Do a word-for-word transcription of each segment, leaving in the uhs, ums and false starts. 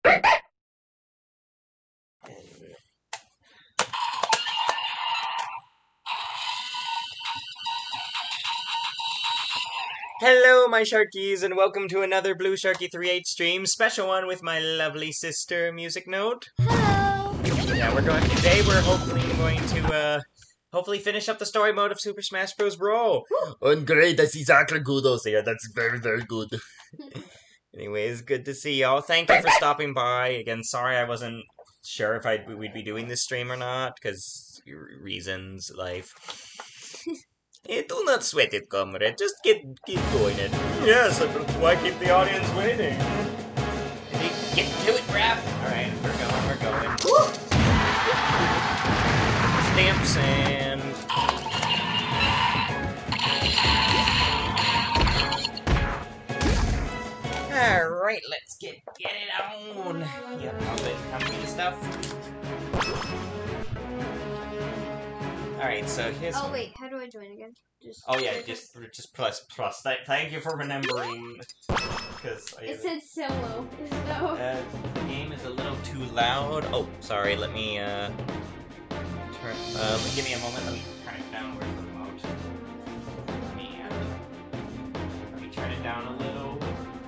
Hello, my Sharkies, and welcome to another Blue Sharky three eight stream, special one with my lovely sister, Music Note. Hello! Yeah, we're going, today we're hopefully going to, uh, hopefully finish up the story mode of Super Smash Bros. Brawl. And great, I see exactly kudos here, that's very, very good. Anyways, good to see y'all. Thank you for stopping by. Again, sorry I wasn't sure if I'd, we'd be doing this stream or not, because reasons, life. Hey, do not sweat it, comrade. Just get keep going it. Yes, but why keep the audience waiting? Get to it, Raph! Alright, we're going, we're going. Woo! Stamp sand. Alright, let's get get it on. Yep, I'll let come me the stuff. Alright, so here's... Oh wait, how do I join again? Just oh yeah, just just plus plus. Th thank you for remembering. Because it said solo. So. Uh, the game is a little too loud. Oh, sorry. Let me uh turn. Uh, give me a moment. Let me turn it down. Where's the remote? Let me uh, let me turn it down a little.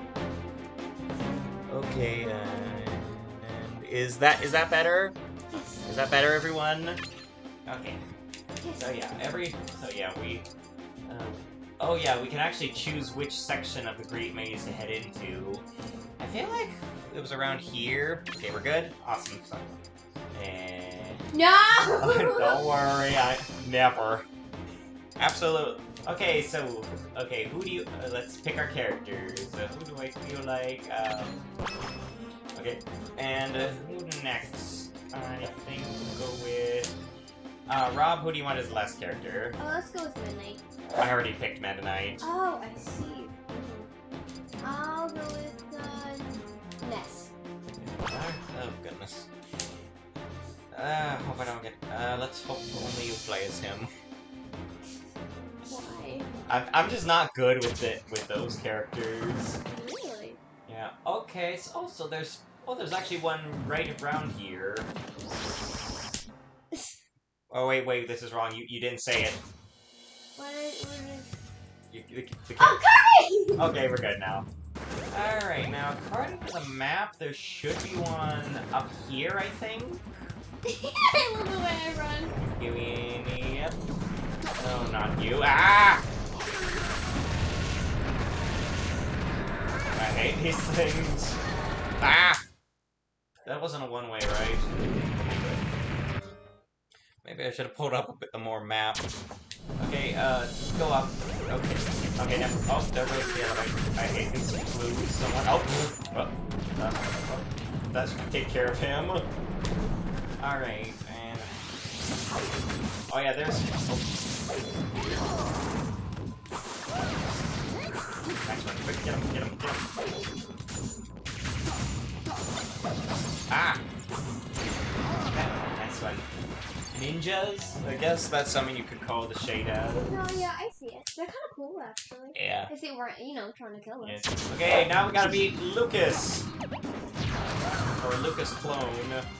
Okay. Uh, and is that is that better? Is that better, everyone? Okay. So yeah, every so yeah we. Um, oh yeah, we can actually choose which section of the Great Maze to head into. I feel like it was around here. Okay, we're good. Awesome. So, and no. Don't worry, I never. Absolutely. Okay, so okay, who do you? Uh, let's pick our characters. Uh, who do I feel like? Um, okay, and uh, who next? I think we'll go with. Uh, Rob, who do you want as the last character? Oh, let's go with Midnight. I already picked Meta Knight. Oh, I see. Mm-hmm. I'll go with, uh, Ness. Oh, goodness. Uh, hope I don't get... Uh, let's hope only you play as him. Why? I'm, I'm just not good with it, with those characters. Really? Yeah, okay, so, oh, so there's... Oh, there's actually one right around here. Oh, wait, wait, this is wrong. You you didn't say it. What is... What is... You, the, the, oh, Kirby! Okay, we're good now. Alright, now, according to the map, there should be one up here, I think? I love the way I run. You in yep. Oh, not you. Ah! I hate these things. Ah! That wasn't a one-way, right? Maybe I should have pulled up a bit more map. Okay, uh, go up. Okay. Okay, now. Oh, there goes the elevator. I hate these flues. Someone. Oh! Well, uh, well, that should take care of him. Alright, and. Oh, yeah, there's. Oh. Next one. Quick, get him, get him, get him. Ah! Next one. Ninjas? I guess that's something you could call the shade out. No, yeah, I see it. They're kind of cool, actually. Yeah. If they weren't, you know, trying to kill us. Yes. Okay, now we gotta beat Lucas! Or Lucas clone.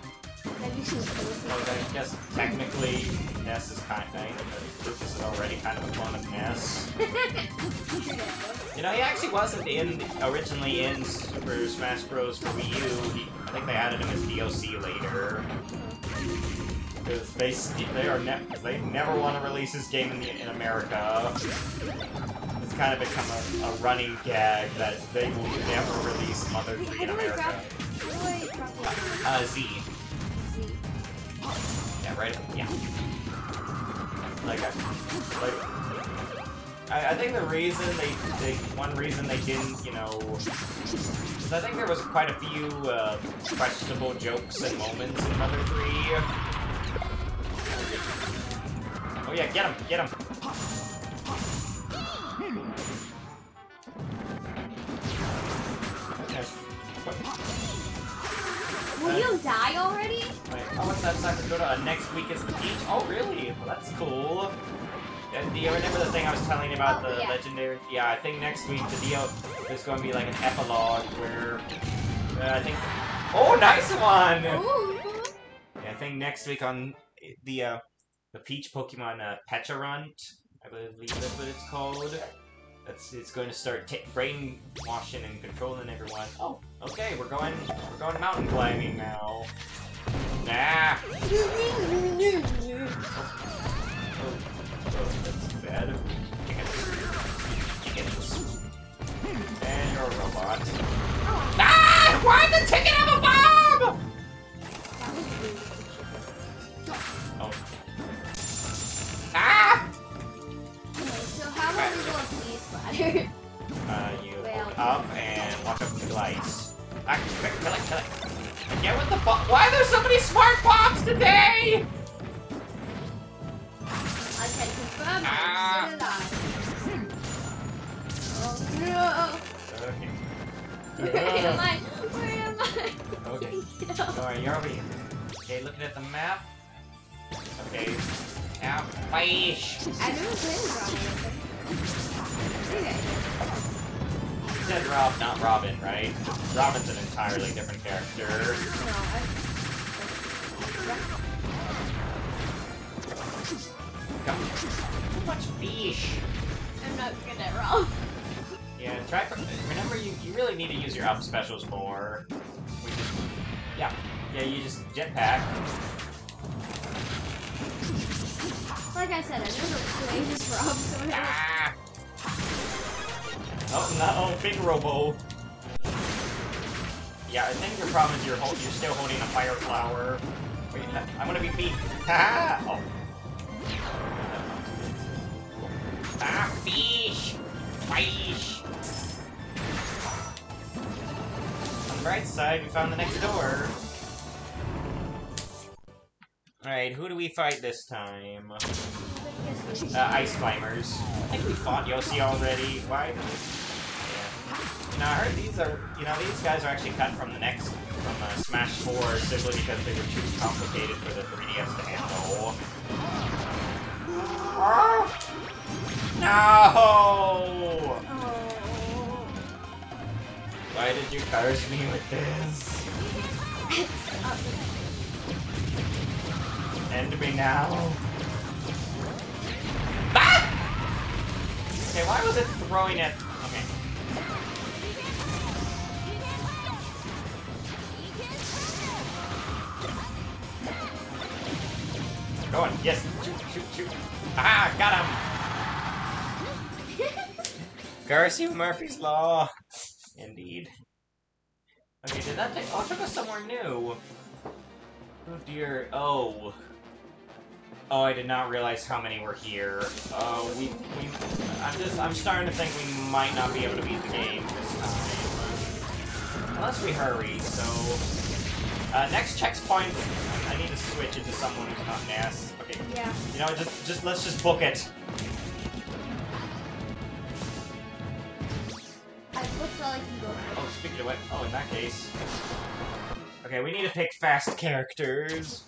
Oh, I guess technically Ness is kind of nice, because Lucas is already kind of a clone of Ness. You know, he actually wasn't in originally in Super Smash Bros. For Wii U. He, I think they added him as D L C later. Because they they are ne they never want to release this game in the, in America. It's kind of become a, a running gag that they will never release Mother three in America. Uh, Z. Z. Yeah, right. Yeah. Like, I, like, I, I think the reason they, they, one reason they didn't, you know, is I think there was quite a few uh, questionable jokes and moments in Mother three. Oh yeah, get him, get him. Okay. Will Uh, you die already? Wait, oh, what's that Sakura? Uh, next week is the beach? Oh, really? Well, that's cool. Uh, do you remember the thing I was telling you about Oh, the yeah. legendary? Yeah, I think next week the deal there's going to be like an epilogue where uh, I think Oh, nice one! Ooh. Yeah, I think next week on the uh, the Peach Pokemon uh, Pecharunt, I believe that's what it's called. That's it's going to start t brainwashing and controlling everyone. Oh, okay, we're going we're going mountain climbing now. Nah. Oh, oh, that's bad. And you're a robot. Ah! Why the ticket of a bomb? Oh. Ah! Okay, so how about we go up these ladder? Uh, you Well. hold up and walk up the lights. Ah, quick, kill it, kill it. Get with the bomb. Why are there so many smart bombs today? I can confirm Ah. I'm still alive. Oh no! Okay. Where am I? Where am I? Okay. No. Alright, you're over here. Okay, looking at the map. Okay. Now, fish. I never played Brawl. Okay. You said Rob, not Robin, right? Robin's an entirely different character. No, I... Go. Too much fish. I'm not good at Brawl. Yeah, try. Remember, you you really need to use your up specials more. We just, yeah, yeah. You just jetpack. Like I said, I never played this Brawl, so I don't... Ah! Oh no, big robo. Yeah, I think your problem is you're hold, you're still holding a fire flower. Wait, I'm gonna be beat. Ha! Oh. Ah, fish! Fish! On the right side, we found the next door. Alright, who do we fight this time? Uh, ice climbers. I think we fought Yossi already. Why? Yeah. You know, I heard these are, you know, these guys are actually cut from the next, from uh, Smash four, simply because they were too complicated for the three D S to handle. Ah! No! Oh. Why did you curse me with this? End me now. Ah! Okay, why was it throwing it? Okay. Go on, yes, shoot, shoot, shoot. Ah, got him! Garcia Murphy's Law. Indeed. Okay, did that take... Oh, it took us somewhere new. Oh dear. Oh. Oh, I did not realize how many were here. Oh, we... we I'm just... I'm starting to think we might not be able to beat the game this time. Unless we hurry, so... Uh, next checkpoint, I need to switch into someone who's not N A S. Okay. Yeah. You know, just... just let's just book it. I looked all I can go. Oh, speaking of what... Oh, in that case... Okay, we need to pick fast characters.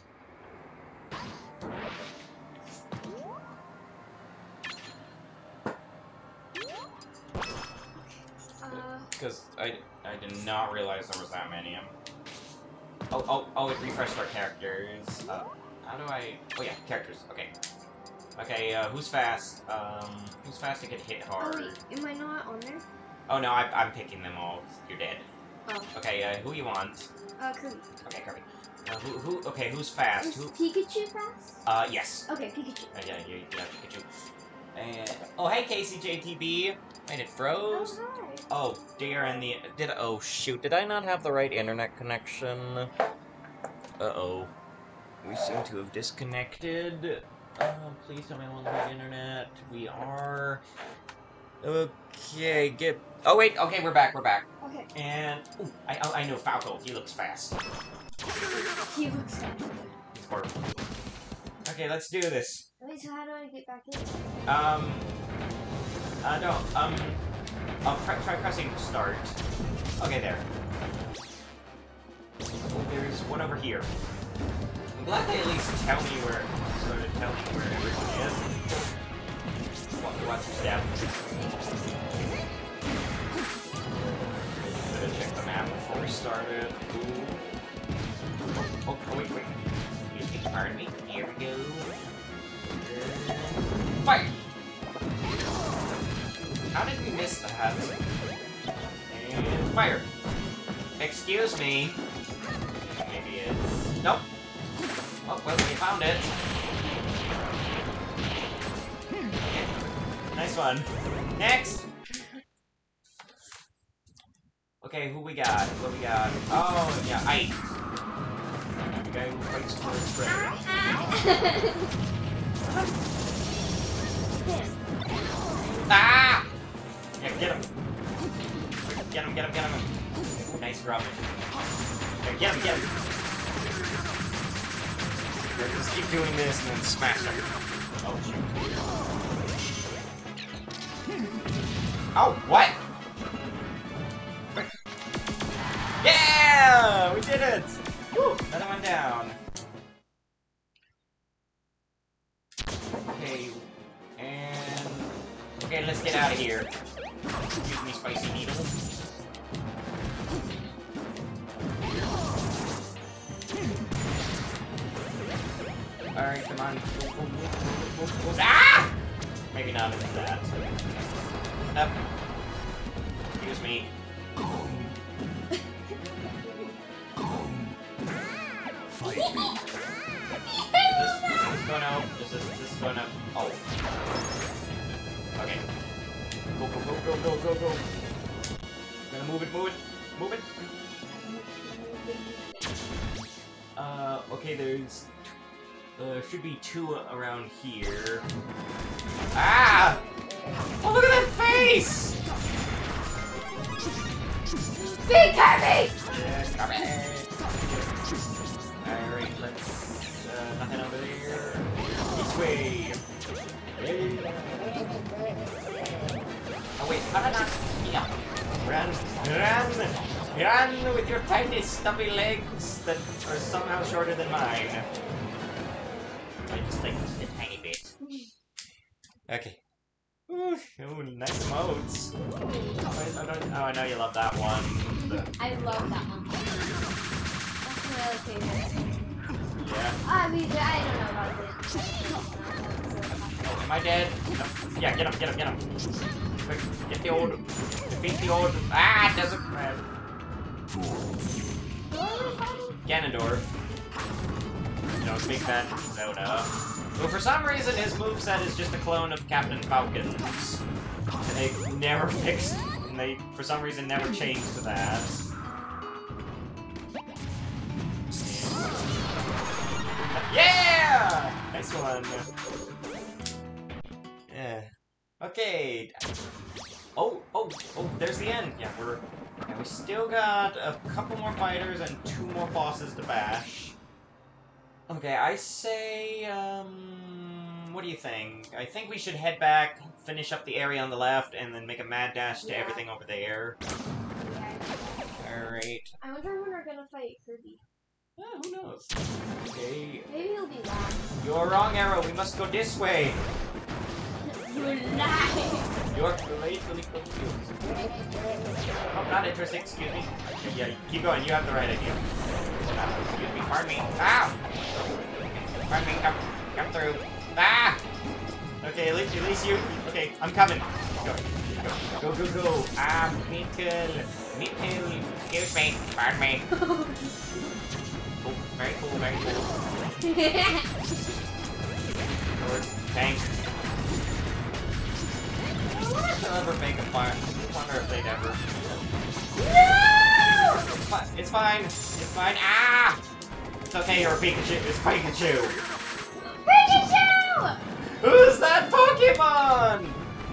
Because I, I did not realize there was that many. Oh, oh, oh, it refreshed our characters. Uh, how do I... Oh yeah, characters. Okay. Okay, uh, who's fast? Um, who's fast to get hit hard? Oh wait, am I not on there? Oh no, I, I'm picking them all. You're dead. Oh. Okay, uh, who you want? Uh, Kirby. Okay, Kirby. Uh, who, who, okay, who's fast? Is Who? Pikachu fast? Uh, yes. Okay, Pikachu. Uh, yeah, yeah, yeah, Pikachu. And, oh, hey, K C J T B. Wait, it froze? Oh, hi. Oh, dear, and the... Did... Oh, shoot. Did I not have the right internet connection? Uh-oh. We seem to have disconnected. Uh, please tell me I'm on the right internet. We are... Okay, get... Oh, wait. Okay, we're back. We're back. Okay. And... Ooh, I, I, I know Falco. He looks fast. He looks fast. He's horrible. Okay, let's do this. Wait, so how do I get back in? Um... Uh, no, um... I'll try, try pressing start. Okay, there. Oh, there's one over here. I'm glad they at least tell me where... Sort of tell me where everyone is. Watch, watch your step. Better check the map before we started. Ooh. that. And fire. Excuse me. Maybe it's... Nope. Oh, well, we found it. Okay. Nice one. Next! Okay, who we got? What we got? Oh, yeah, Ike. The guy who fights for his friend. Ah! Yeah, get him. Get him, get him, get him. Ooh, nice drop. Yeah, get him, get him. Yeah, just keep doing this and then smash him. Oh, shoot. Oh, what? Yeah! We did it! Woo! Another one down. Okay. And... Okay, let's get out of here. Excuse me, spicy needle. Alright, come on. Move, move, move, move, move. Ah! Maybe not into that. Up. Excuse me. This, this is going out. This is this is going out. Oh. Okay. Go go go go go go go. I'm gonna move it, move it, move it. Uh. Okay. There's. Uh. Should be two around here. Ah! Oh, look at that face! Big heavy! Yeah, come in. Alright, let's... Uh, nothing over there. This way! Oh wait, how did I not... Yeah. Run! Run! Run with your tiny stubby legs that are somehow shorter than mine. I just like a tiny bit. Okay. Ooh, ooh, nice emotes. Oh, I, I don't, oh, I know you love that one. The... I love that one. That's my other favorite. Yeah. I mean, I don't know about it. Oh, am I dead? No. Yeah, get him, get him, get him. Quick, get the old... Defeat the old... Ah, it doesn't... Ganondorf. No, big fat soda. Well, for some reason, his moveset is just a clone of Captain Falcon's. And they never fixed, and they, for some reason, never changed to that. Yeah! Nice one. Yeah. Okay. Oh, oh, oh, there's the end. Yeah, we're... Yeah, we still got a couple more fighters and two more bosses to bash. Okay, I say, um, what do you think? I think we should head back, finish up the area on the left, and then make a mad dash to Yeah. everything over there. Yeah. Alright. I wonder when we're gonna fight Kirby. Oh, who knows? Okay. Maybe he'll be last. You're wrong, Arrow. We must go this way. You're lying. You're completely confused. Oh, not interesting. Excuse me. Yeah, keep going. You have the right idea. Ah, excuse me. Pardon me. Ah! Pardon me. Come, come through. Ah! Okay, at least, at least you. Okay, I'm coming. Go, go, go, go, go. Ah, me too. Me too. Excuse me. Pardon me. Oh, very cool. Very cool. Lord, thanks. They'll ever make a fire. I wonder if they'd ever. No! It's fine. It's fine. It's fine. Ah! It's okay. You're a Pikachu. It's Pikachu. Pikachu! Who's that Pokemon?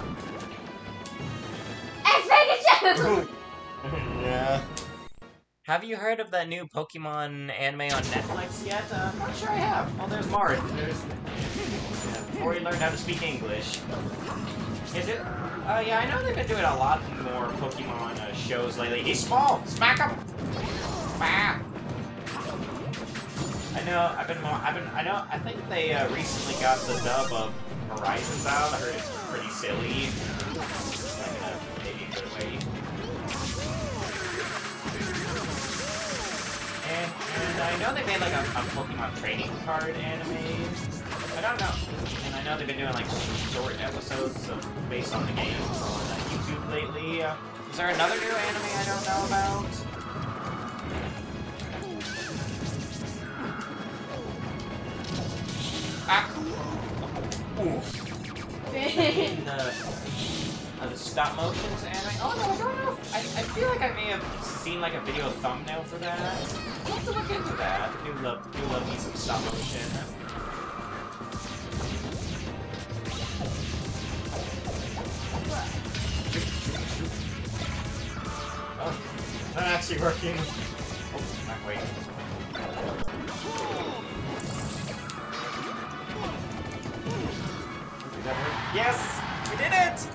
It's Pikachu! Yeah. Have you heard of that new Pokemon anime on Netflix yet? Uh, I'm not sure I have. Oh, there's Marth. There's. Yeah, before he learned how to speak English. Is it? Uh, yeah, I know they've been doing a lot more Pokemon uh, shows lately. He's small! Smack him! Bah! I know, I've been more, I've been, I know, I think they uh, recently got the dub of Horizons out. I heard it's pretty silly. Like in a maybe a good way. And, and I know they made like a, a Pokemon trading card anime. I don't know. And I know they've been doing like short episodes of, based on the game on uh, YouTube lately. Uh, is there another new anime I don't know about? Ah! Ooh. In the, uh, the stop motions anime? Oh no, I don't know. I, I feel like I may have seen like a video thumbnail for that. I'll have to look into that. I do love, do love me some stop motion. Oh, not actually working. Oh, not wait. Did that work? Yes! We did it!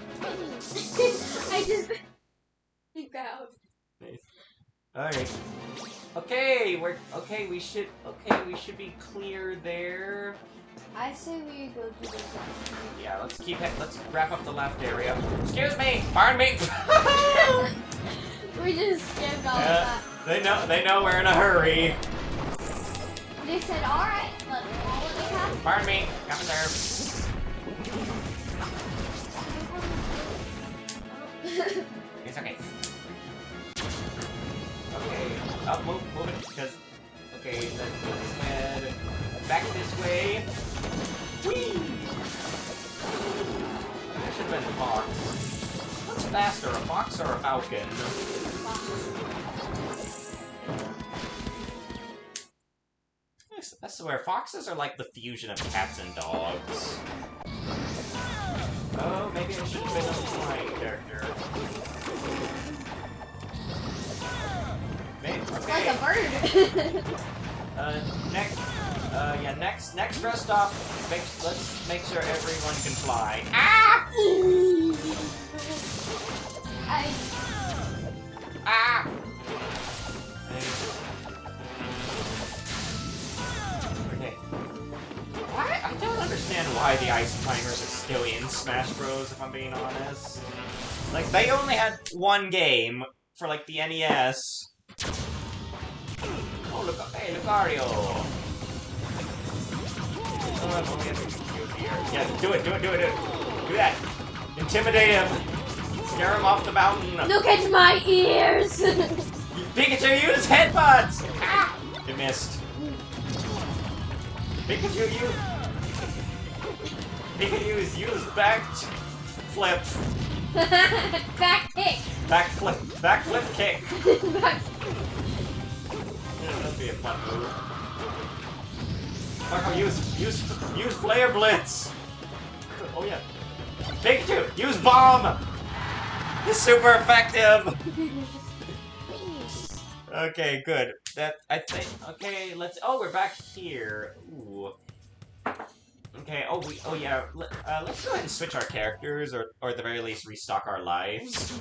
I just... You go. Nice. Alright. Okay, we're... Okay, we should... Okay, we should be clear there. I say we go to the left. Yeah, let's keep it... Let's wrap up the left area. Excuse me! Pardon me! We just skipped all Yeah, that. they know, they know we're in a hurry. They said, alright, let's follow the path. Pardon me, come there. It's okay. Okay, up, move, move it, because... Okay, then let's head back this way. Whee! That should have been a fox. What's faster, a fox or a falcon? I swear, foxes are like the fusion of cats and dogs. Oh, maybe I should have been a flying character. Maybe, okay. Like a bird. uh, next, uh, yeah, next, next rest stop, make, let's make sure everyone can fly. Ah! I... Ah! Okay. Why? I don't understand why the Ice Climbers are still in Smash Bros, if I'm being honest. Like, they only had one game for, like, the N E S. Oh, look, hey, Lucario! Oh, yeah, do it, do it, do it, do it! Do that! Intimidate him! Scare him off the mountain! Look at my ears! Pikachu, use headbutts! Ah! You missed. Pikachu, you... Pikachu, use back... flip. Back kick! Back flip. Back flip kick. Back... Yeah, that'd be a fun move. Marco, use... Use... Use Flare Blitz! Oh, yeah. Pikachu, use Bomb! It's super effective! Okay, good. That, I think, okay, let's, oh, we're back here. Ooh. Okay, oh, we, oh yeah, let, uh, let's go ahead and switch our characters, or, or at the very least, restock our lives.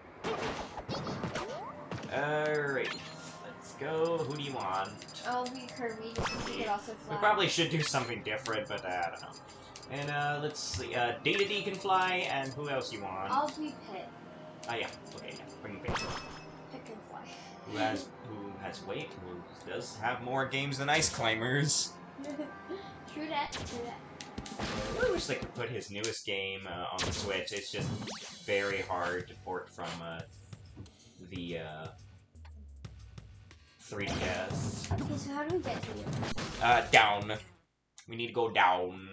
Alright, let's go. Who do you want? Oh, we Kirby, just we could also fly. We probably should do something different, but uh, I don't know. And, uh, let's see, uh, Data D can fly, and who else you want? I'll be Pit. Ah, yeah, okay, yeah, bring Pit. Pit can fly. Who has, who has weight, who does have more games than Ice Climbers. True that, true that. I really wish they could put his newest game uh, on the Switch. It's just very hard to port from uh, the uh, three D S. Okay, so how do we get to you? Uh, down. We need to go down.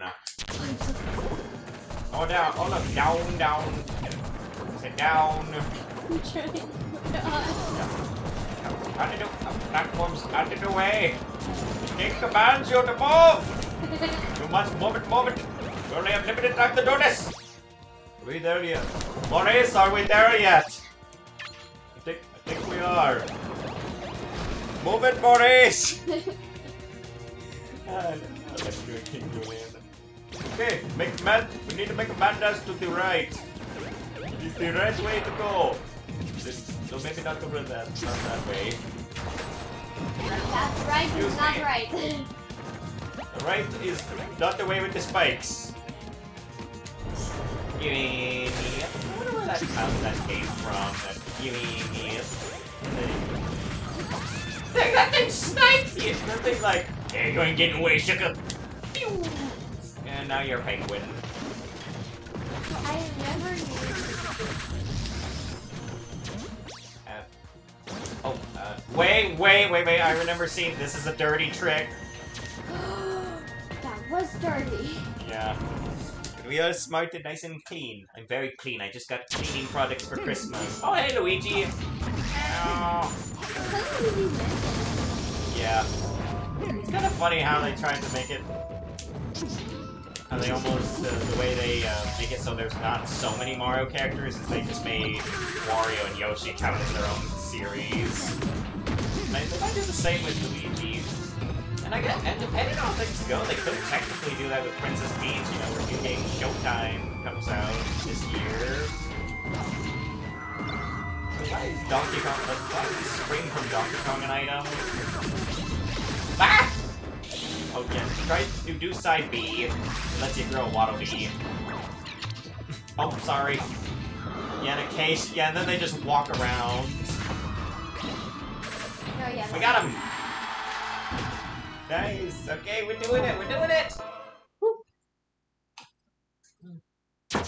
Oh, down. Oh, look. Down, down. Sit down. I'm trying. Out of the platforms, out of the way. King commands you to move. You must move it, move it. You only have limited time to do this. Are we there yet? Maurice, are we there yet? I think, I think we are. Move it, Maurice. ah, let's do a King Julian. Okay, make man. We need to make a man dance to the right. It's the right way to go. This, so maybe not over that, not that way. That's right, it's not right. The right is not the way with the spikes. Gimme. I wonder where that sound that came from. That gimme. That, that thing snipes you! That thing's like, hey, you ain't getting away, sugar. And now you're a penguin. I never knew. Uh, oh, uh, wait, wait, wait, wait, I remember seeing this is a dirty trick. That was dirty. Yeah. We are smart and nice and clean. I'm very clean. I just got cleaning products for Christmas. Oh, hey, Luigi! Oh. Yeah. It's kind of funny how they tried to make it... How they almost... Uh, the way they uh, make it so there's not so many Mario characters is they just made Wario and Yoshi count as their own series. And they might do the same with Luigi. And I get, and depending on how things go, they could technically do that with Princess Peach, you know, where new game Showtime comes out this year. So why is Donkey Kong, why is Spring from Donkey Kong an item? Ah! Oh yeah, try to do side B, it lets you throw a Waddle Dee. Oh, sorry. Yeah, in a case, yeah, and then they just walk around. No, yeah. We got him! Nice. Okay, we're doing it. We're doing it. Woo.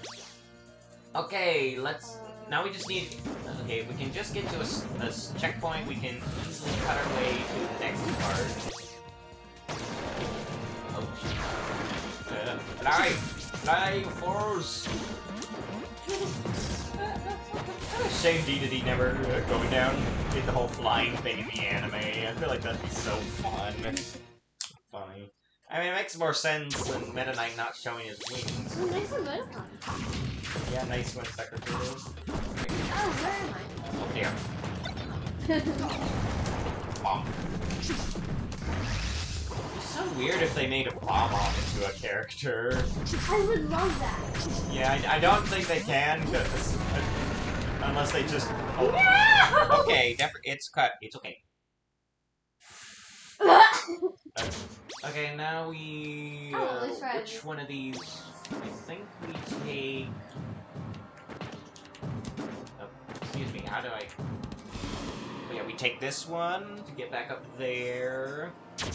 Okay, let's. Now we just need. Okay, we can just get to a, a checkpoint. We can easily cut our way to the next part. Oh shit! Uh, fly, fly, force. Shame D D D never uh, going down, did the whole flying thing in the anime. I feel like that'd be so fun. Funny. I mean, it makes more sense than Meta Knight not showing his wings. Oh, nice and good. Yeah, nice when Secretary is. Oh, where am Oh, here. Bomb. It's so weird if they made a Bomb-Bomb into a character. I would love that. Yeah, I, I don't think they can, because... Uh, unless they just... Oh. No! Okay, it's cut. It's okay. uh, okay, now we... Uh, Oh, let's try which it. one of these... I think we take... Oh, excuse me, how do I... Oh yeah, we take this one to get back up there.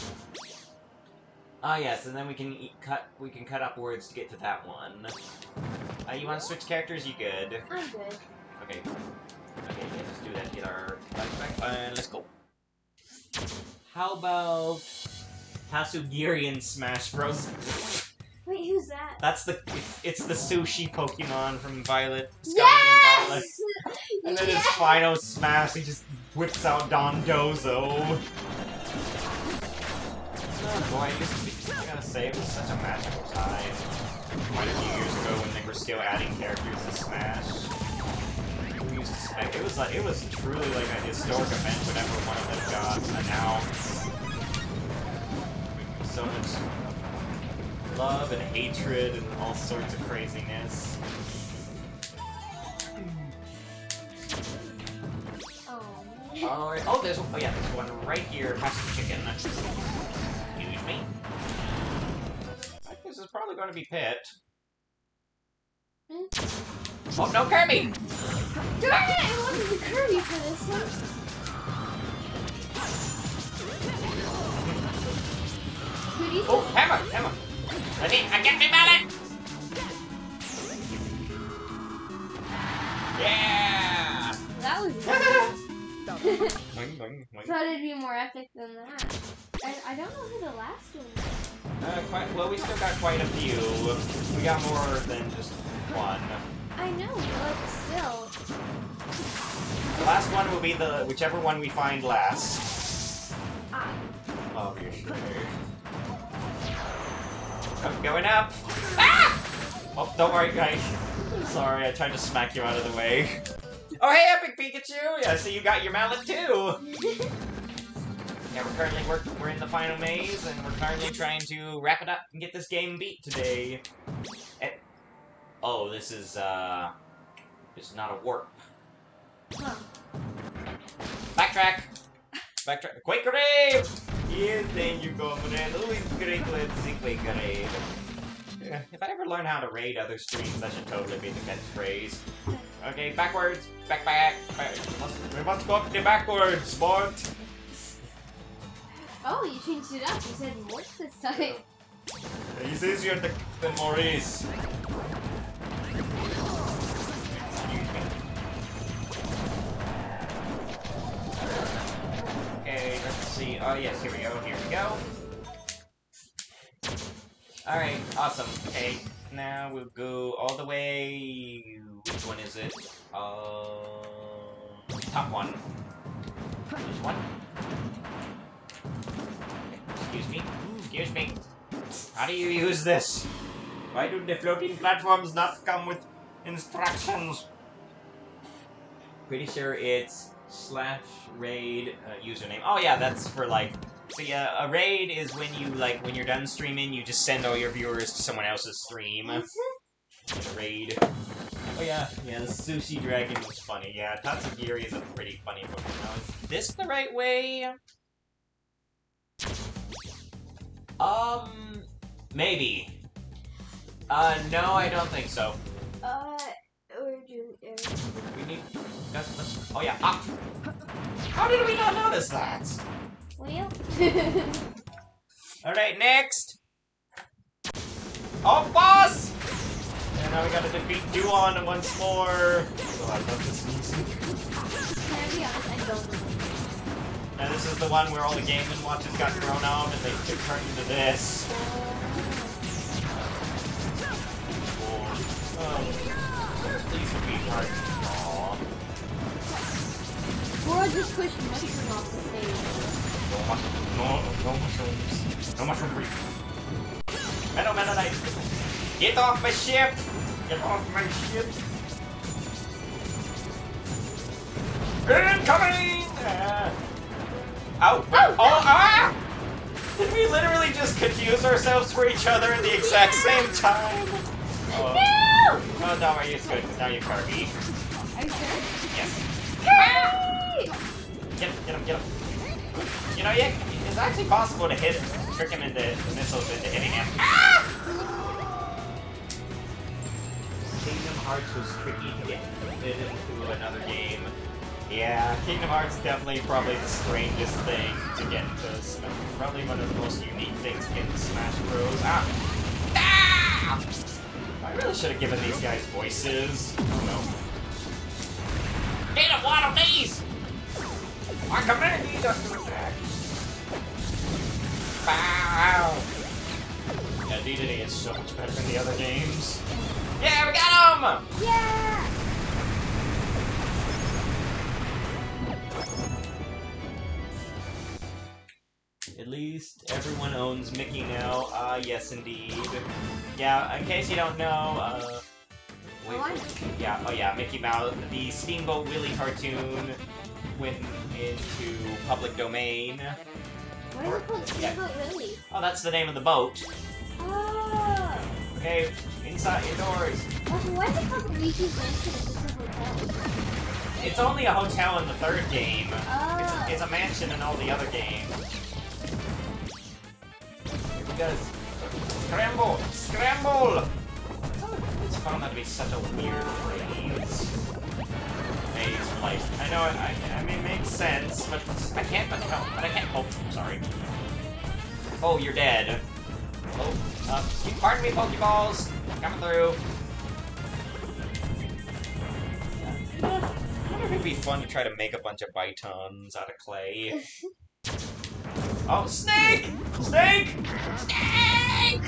Ah, yes, and then we can eat, cut. We can cut upwards to get to that one. Uh, you want to switch characters? You good? I'm good. Okay. Okay, yeah, let's do that. Get our flashback button. Let's go. How about Hasugiri in Smash Bros? Wait, who's that? That's the. It's, it's the sushi Pokemon from Violet. Scarlet Yes! and Violet. And then Yes! his final smash, he just whips out Dondozo. Oh boy, I used to be, I gotta say, it was such a magical time. Quite a few years ago when they were still adding characters to Smash. We used to spec, it was like, it was truly like a historic event whenever one of them got announced. So much love and hatred and all sorts of craziness. Oh. Alright, oh, there's, oh yeah, there's one right here, past the chicken. Excuse me. I think this is probably going to be Pit. Hmm? Oh, no, Kirby! Darn it! I wanted the Kirby for this one. Who do you Oh, hammer! Hammer! I need, I get me mallet! Yeah! That was Boing, boing, boing. thought it'd be more epic than that. I, I don't know who the last one was. Uh, quite, well, we still got quite a few. We got more than just one. I know, but still. The last one will be the whichever one we find last. Ah. Obviously. Oh, going up! Ah! Oh, don't worry, guys. Sorry, I tried to smack you out of the way. Oh, hey, Epic Pikachu! Yeah, so you got your mallet too! Yeah, we're currently work we're in the final maze, and we're currently trying to wrap it up and get this game beat today. Eh. Oh, this is, uh... This is not a warp. Huh. Backtrack! Backtrack. Quake Grave! Yes, thank you, comrade. Always great to have the Quake Grave. Yeah, if I ever learn how to raid other streams, that should totally be the catchphrase. Okay, backwards, back, back, back. We must go up the backwards, sport. Oh, you changed it up. You said Morse this time. He's easier than, than Maurice. Oh, yes, here we go, here we go. Alright, awesome. Okay, now we'll go all the way... Which one is it? Uh... Top one. Which one? Excuse me? Excuse me? How do you use this? Why do the floating platforms not come with instructions? Pretty sure it's slash raid uh, username. Oh yeah, that's for like... So yeah, a raid is when you, like, when you're done streaming, you just send all your viewers to someone else's stream. In a raid. Oh yeah, yeah, the Sushi Dragon was funny. Yeah, Tatsugiri is a pretty funny book. Now, is this the right way? Um, maybe. Uh, no, I don't think so. Uh, we're doing it. We need... That's, that's, oh yeah, up! How did we not notice that? Well. Alright, next! Oh, boss! And now we gotta defeat Duon once more. Oh, I love this music. Can I be honest? I don't know. And this is the one where all the Game and Watches got thrown out and they turned into this. Oh, please be hard. Aww. Or just push mushroom off the stage. No, no, no mushrooms. No mushroom breed. Metal Meta Knight. Get off my ship! Get off my ship! Incoming! Uh, ow! Oh! Ah! Did we literally just confuse ourselves for each other at the exact same time? Oh, No! oh no, are you good? Now you're Kirby. Are you sure? Yes. Hey! Get him, get him, get him. You know, yeah, it's actually possible to hit, trick him into the missiles into hitting him. Ah! Kingdom Hearts was tricky to get fit into another game. Yeah, Kingdom Hearts definitely probably the strangest thing to get into Smash. Probably one of the most unique things to get into Smash Bros. Ah! Ah! I really should have given these guys voices. I don't know. Get him, one of these! I command you to attack! Wow! Yeah, D D D is so much better than the other games. Yeah, we got him! Yeah! At least everyone owns Mickey now. Ah, uh, yes indeed. Yeah, in case you don't know, uh... Wait, yeah, oh yeah, Mickey Mouse, the Steamboat Willie cartoon went into public domain. Why is it called Steamboat Willie? Oh, that's the name of the boat. Oh! Okay, inside, indoors. Also, why is it called Luigi's Mansion if it's a hotel? It's only a hotel in the third game. Oh. It's, a, it's a mansion in all the other games. Here we go. Scramble! Scramble! I just found that to be such a weird phrase. Maze life. I know it, I, I mean, it makes sense, but I can't but help. But I can't help. Sorry. Oh, you're dead. Oh, uh, pardon me, Pokeballs. Coming through. I wonder if it'd be fun to try to make a bunch of Bytons out of clay. Oh, Snake! Snake! Snake!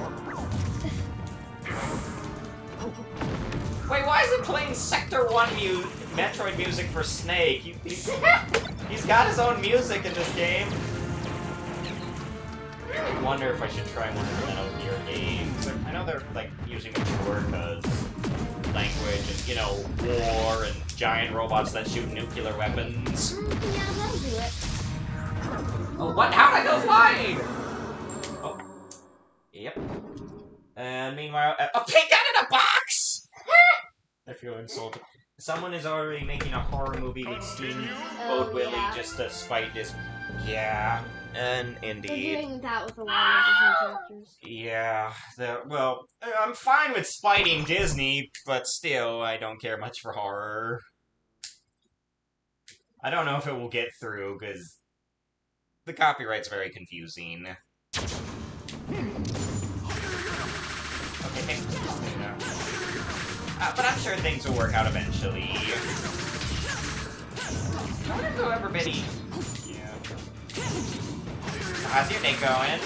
Wait, why is it playing Sector one mu Metroid music for Snake? He, he, he's got his own music in this game. I wonder if I should try one of the Metal Gear games. I know they're, like, usually mature because language and, you know, war and giant robots that shoot nuclear weapons. Mm, yeah, that'll do it. Oh, what? How'd I go flying? Oh. Yep. And meanwhile, uh, a pig got in a box! I feel insulted. Someone is already making a horror movie with Steamboat Oh, Willie yeah. just to spite this. Yeah, and They're indeed. doing that with a lot of different characters. Yeah, the, well, I'm fine with spiting Disney, but still, I don't care much for horror. I don't know if it will get through, because the copyright's very confusing. Okay, yeah. uh, but I'm sure things will work out eventually. I wonder if they'll ever be... Yeah. how's your day going?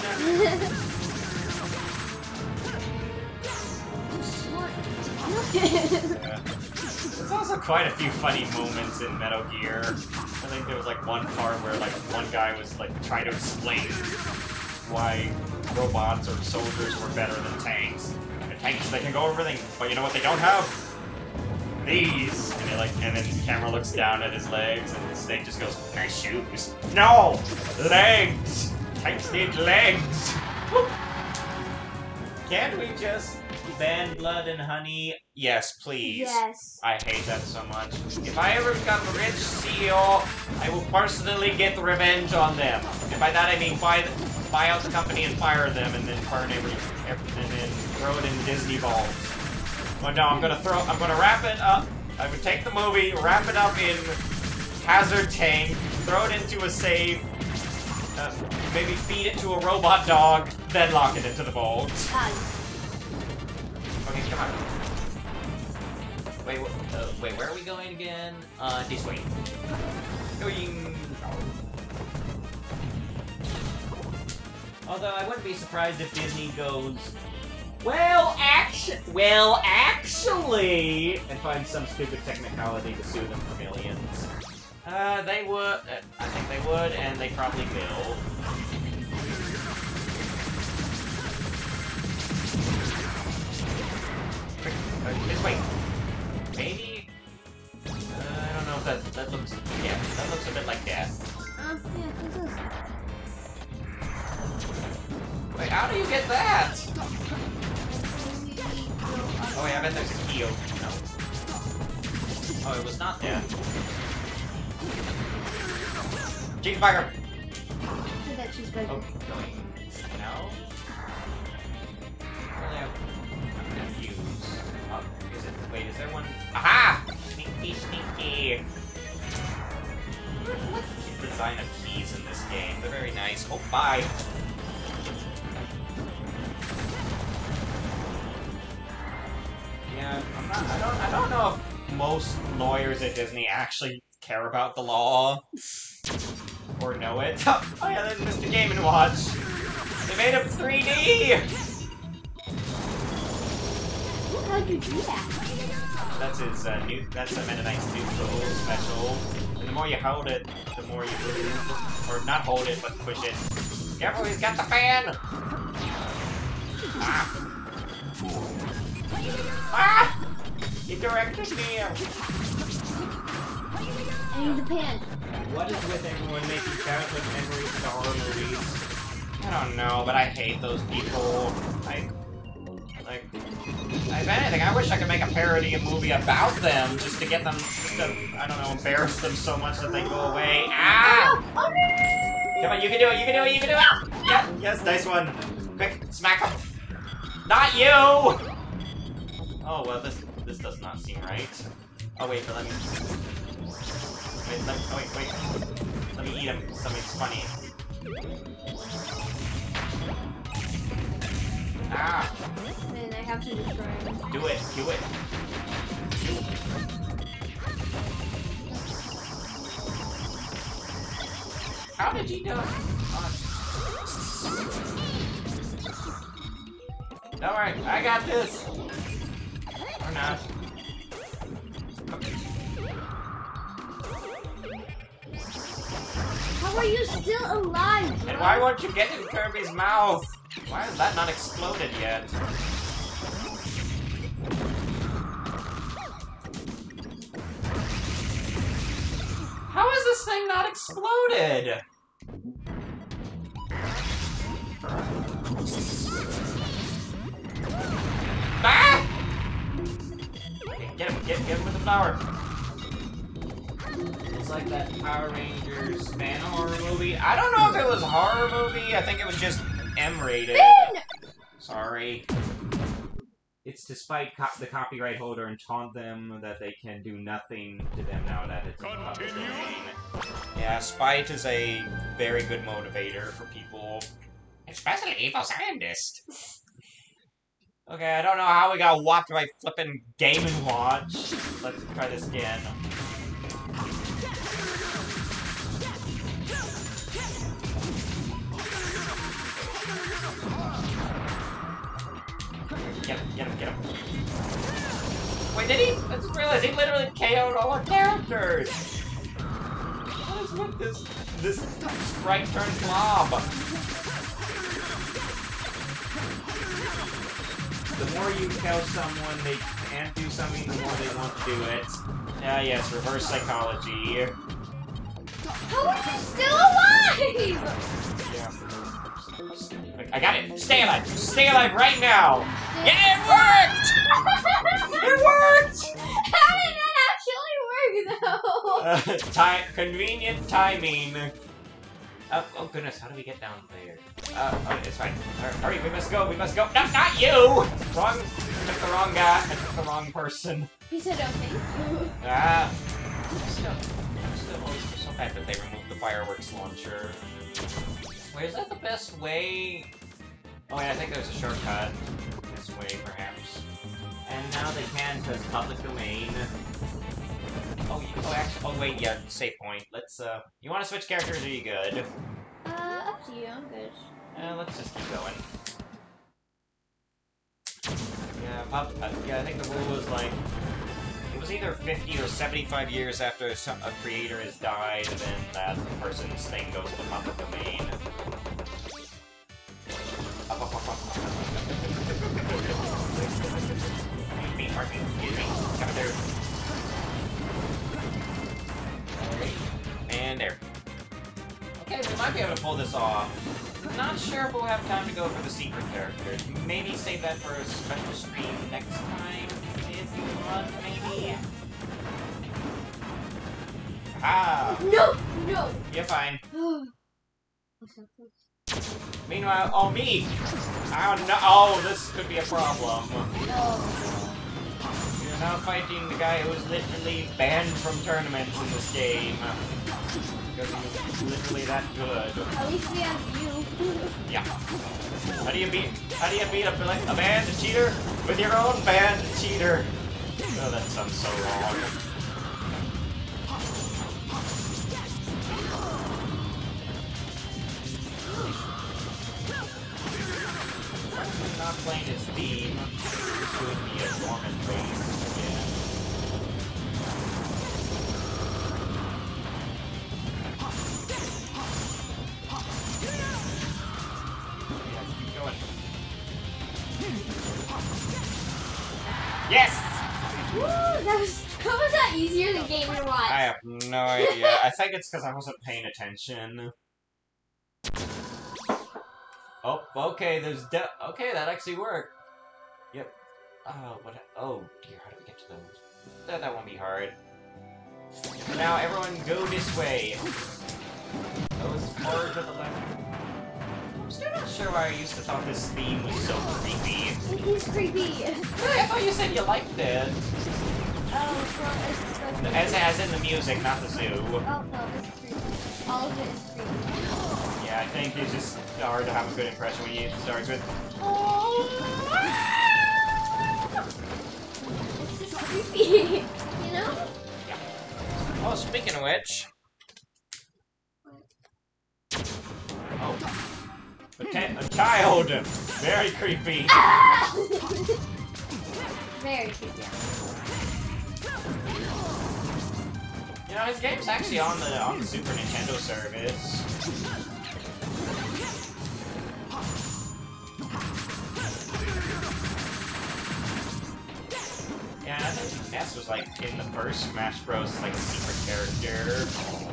Yeah. There's also quite a few funny moments in Metal Gear. I think there was like one part where like one guy was like trying to explain why robots or soldiers were better than tanks. And tanks, they can go over everything, but you know what they don't have? These! And they like, and then the camera looks down at his legs, and his leg just goes, nice shoes. No! Legs! Tanks need legs! Can't we just ban blood and honey? Yes, please. Yes. I hate that so much. If I ever become a rich C E O, I will personally get revenge on them. And by that I mean buy, buy out the company and fire them, and then fire every, every, and then throw it in the Disney vault. Well, no, I'm gonna throw. I'm gonna wrap it up. I would take the movie, wrap it up in hazard tank, throw it into a safe, uh, maybe feed it to a robot dog, then lock it into the vault. Okay, come on. Wait, uh, wait, where are we going again? Uh, this way. Going. Although I wouldn't be surprised if Disney goes, well, actually, well, actually, and find some stupid technicality to sue them for millions. Uh, they would. Uh, I think they would, and they probably will. Uh, this way. Maybe. Uh, I don't know if that that looks. Yeah, that looks a bit like death. Um, yeah, this is. Wait, how do you get that? Oh wait, I bet there's a key over. No. Oh, it was not there. Cheeseburger! Look at that cheeseburger. Oh, going. No? Really, I'm confused. Oh, is it? Wait, is there one? Aha! Sneaky, sneaky! I like the design of keys in this game. They're very nice. Oh, bye! Yeah, I'm not, I don't, I don't know if most lawyers at Disney actually care about the law. Or know it. Oh yeah, there's Mister Game and Watch! They made him three D! How'd you do that? That's his, uh, new, that's a Mennonite's neutral special. And the more you hold it, the more you put it in. Or not hold it, but push it. Careful, he's got the fan! Ah! Ah! He directed me! I need the pan. What is with everyone making childhood memories into horror movies? I don't know, but I hate those people. Like, like, if anything, I wish I could make a parody movie about them, just to get them, just to, I don't know, embarrass them so much that they go away. Ah! Come on, you can do it, you can do it, you can do it! Yeah, yes, nice one. Quick, smack him. Not you! Oh, well, this, this does not seem right. Oh, wait, but let me... Wait, let me, oh, wait, wait. Let me eat him. Something's funny. Ah! Then I have to destroy him. Do it, do it. How did you do it? Oh. Don't worry, I got this. Or not. How are you still alive, bro? And why won't you get in Kirby's mouth? Why is that not exploded yet? How is this thing not exploded? Ah! Okay, get him, get, get him with the flower. It's like that Power Rangers fan horror movie. I don't know if it was a horror movie. I think it was just M-rated. Sorry. It's to spite co the copyright holder and taunt them that they can do nothing to them now that it's in the public domain. Yeah, spite is a very good motivator for people, especially evil scientists. Okay, I don't know how we got whopped by flipping Game and Watch. Let's try this again. did he? I just realized he literally K O'd all our characters! What is with this, this sprite turned blob? The more you tell someone they can't do something, the more they want to do it. Ah, yes, reverse psychology. How are you still alive? Yeah. I got it! Stay alive! Stay alive right now! Yeah, it worked! It worked! How did that actually work, though? Uh, time, convenient timing. Uh, oh goodness, how do we get down there? Uh, oh, it's fine. Hurry, we must go, we must go. No, not you! Wrong, I took the wrong guy, I took the wrong person. He said, "Oh, thank you." Ah. Still, still, always so bad that they removed the fireworks launcher. Wait, is that the best way? Oh wait, I think there's a shortcut. This way, perhaps. And now they can, because public domain. Oh, you, oh, actually, oh wait, yeah, save point. Let's, uh, you want to switch characters, or are you good? Uh, up to you, I'm good. Uh, let's just keep going. Yeah, pub, uh, yeah, I think the rule was like, it was either fifty or seventy-five years after some, a creator has died, then that person's thing goes to the public domain. Up, up, up, up. Excuse me, pardon me, excuse me, coming through. And there. Okay, we might be able to pull this off. Not sure if we'll have time to go for the secret characters. Maybe save that for a special stream next time, if you want, maybe? Ah! No! No! You're fine. Meanwhile, oh, me! Oh, no! Oh, this could be a problem. No. You're now fighting the guy who was literally banned from tournaments in this game. Because he was literally that good. At least we have you. Yeah. How do you beat? How do you beat a, a banned cheater with your own banned cheater? Oh, that sounds so wrong. I'm not playing his theme. This would be a Norman theme. Yeah. Yes! Woo! That was, how was that easier than Game and Watch? I have no idea. I think it's because I wasn't paying attention. Oh, okay, there's de- okay, that actually worked. Yep. Oh, what? Oh, dear, how do we get to those? That, that won't be hard. Now, everyone go this way. Those far to the left. I'm still not sure why I used to thought this theme was so creepy. It is creepy. Really? I thought you said you liked it. Oh, well, it's, it's As, as in the music, not the zoo. Oh, no, it's creepy. All of it is creepy. Yeah, I think it's just hard to have a good impression when you start with. It's just creepy, you know? Yeah. Oh, speaking of which. Oh. A, a child! Very creepy. Ah! Very creepy. You know, this game's actually on the on the Super Nintendo service. Yeah, I think Ness was like in the first Smash Bros. Like a secret character.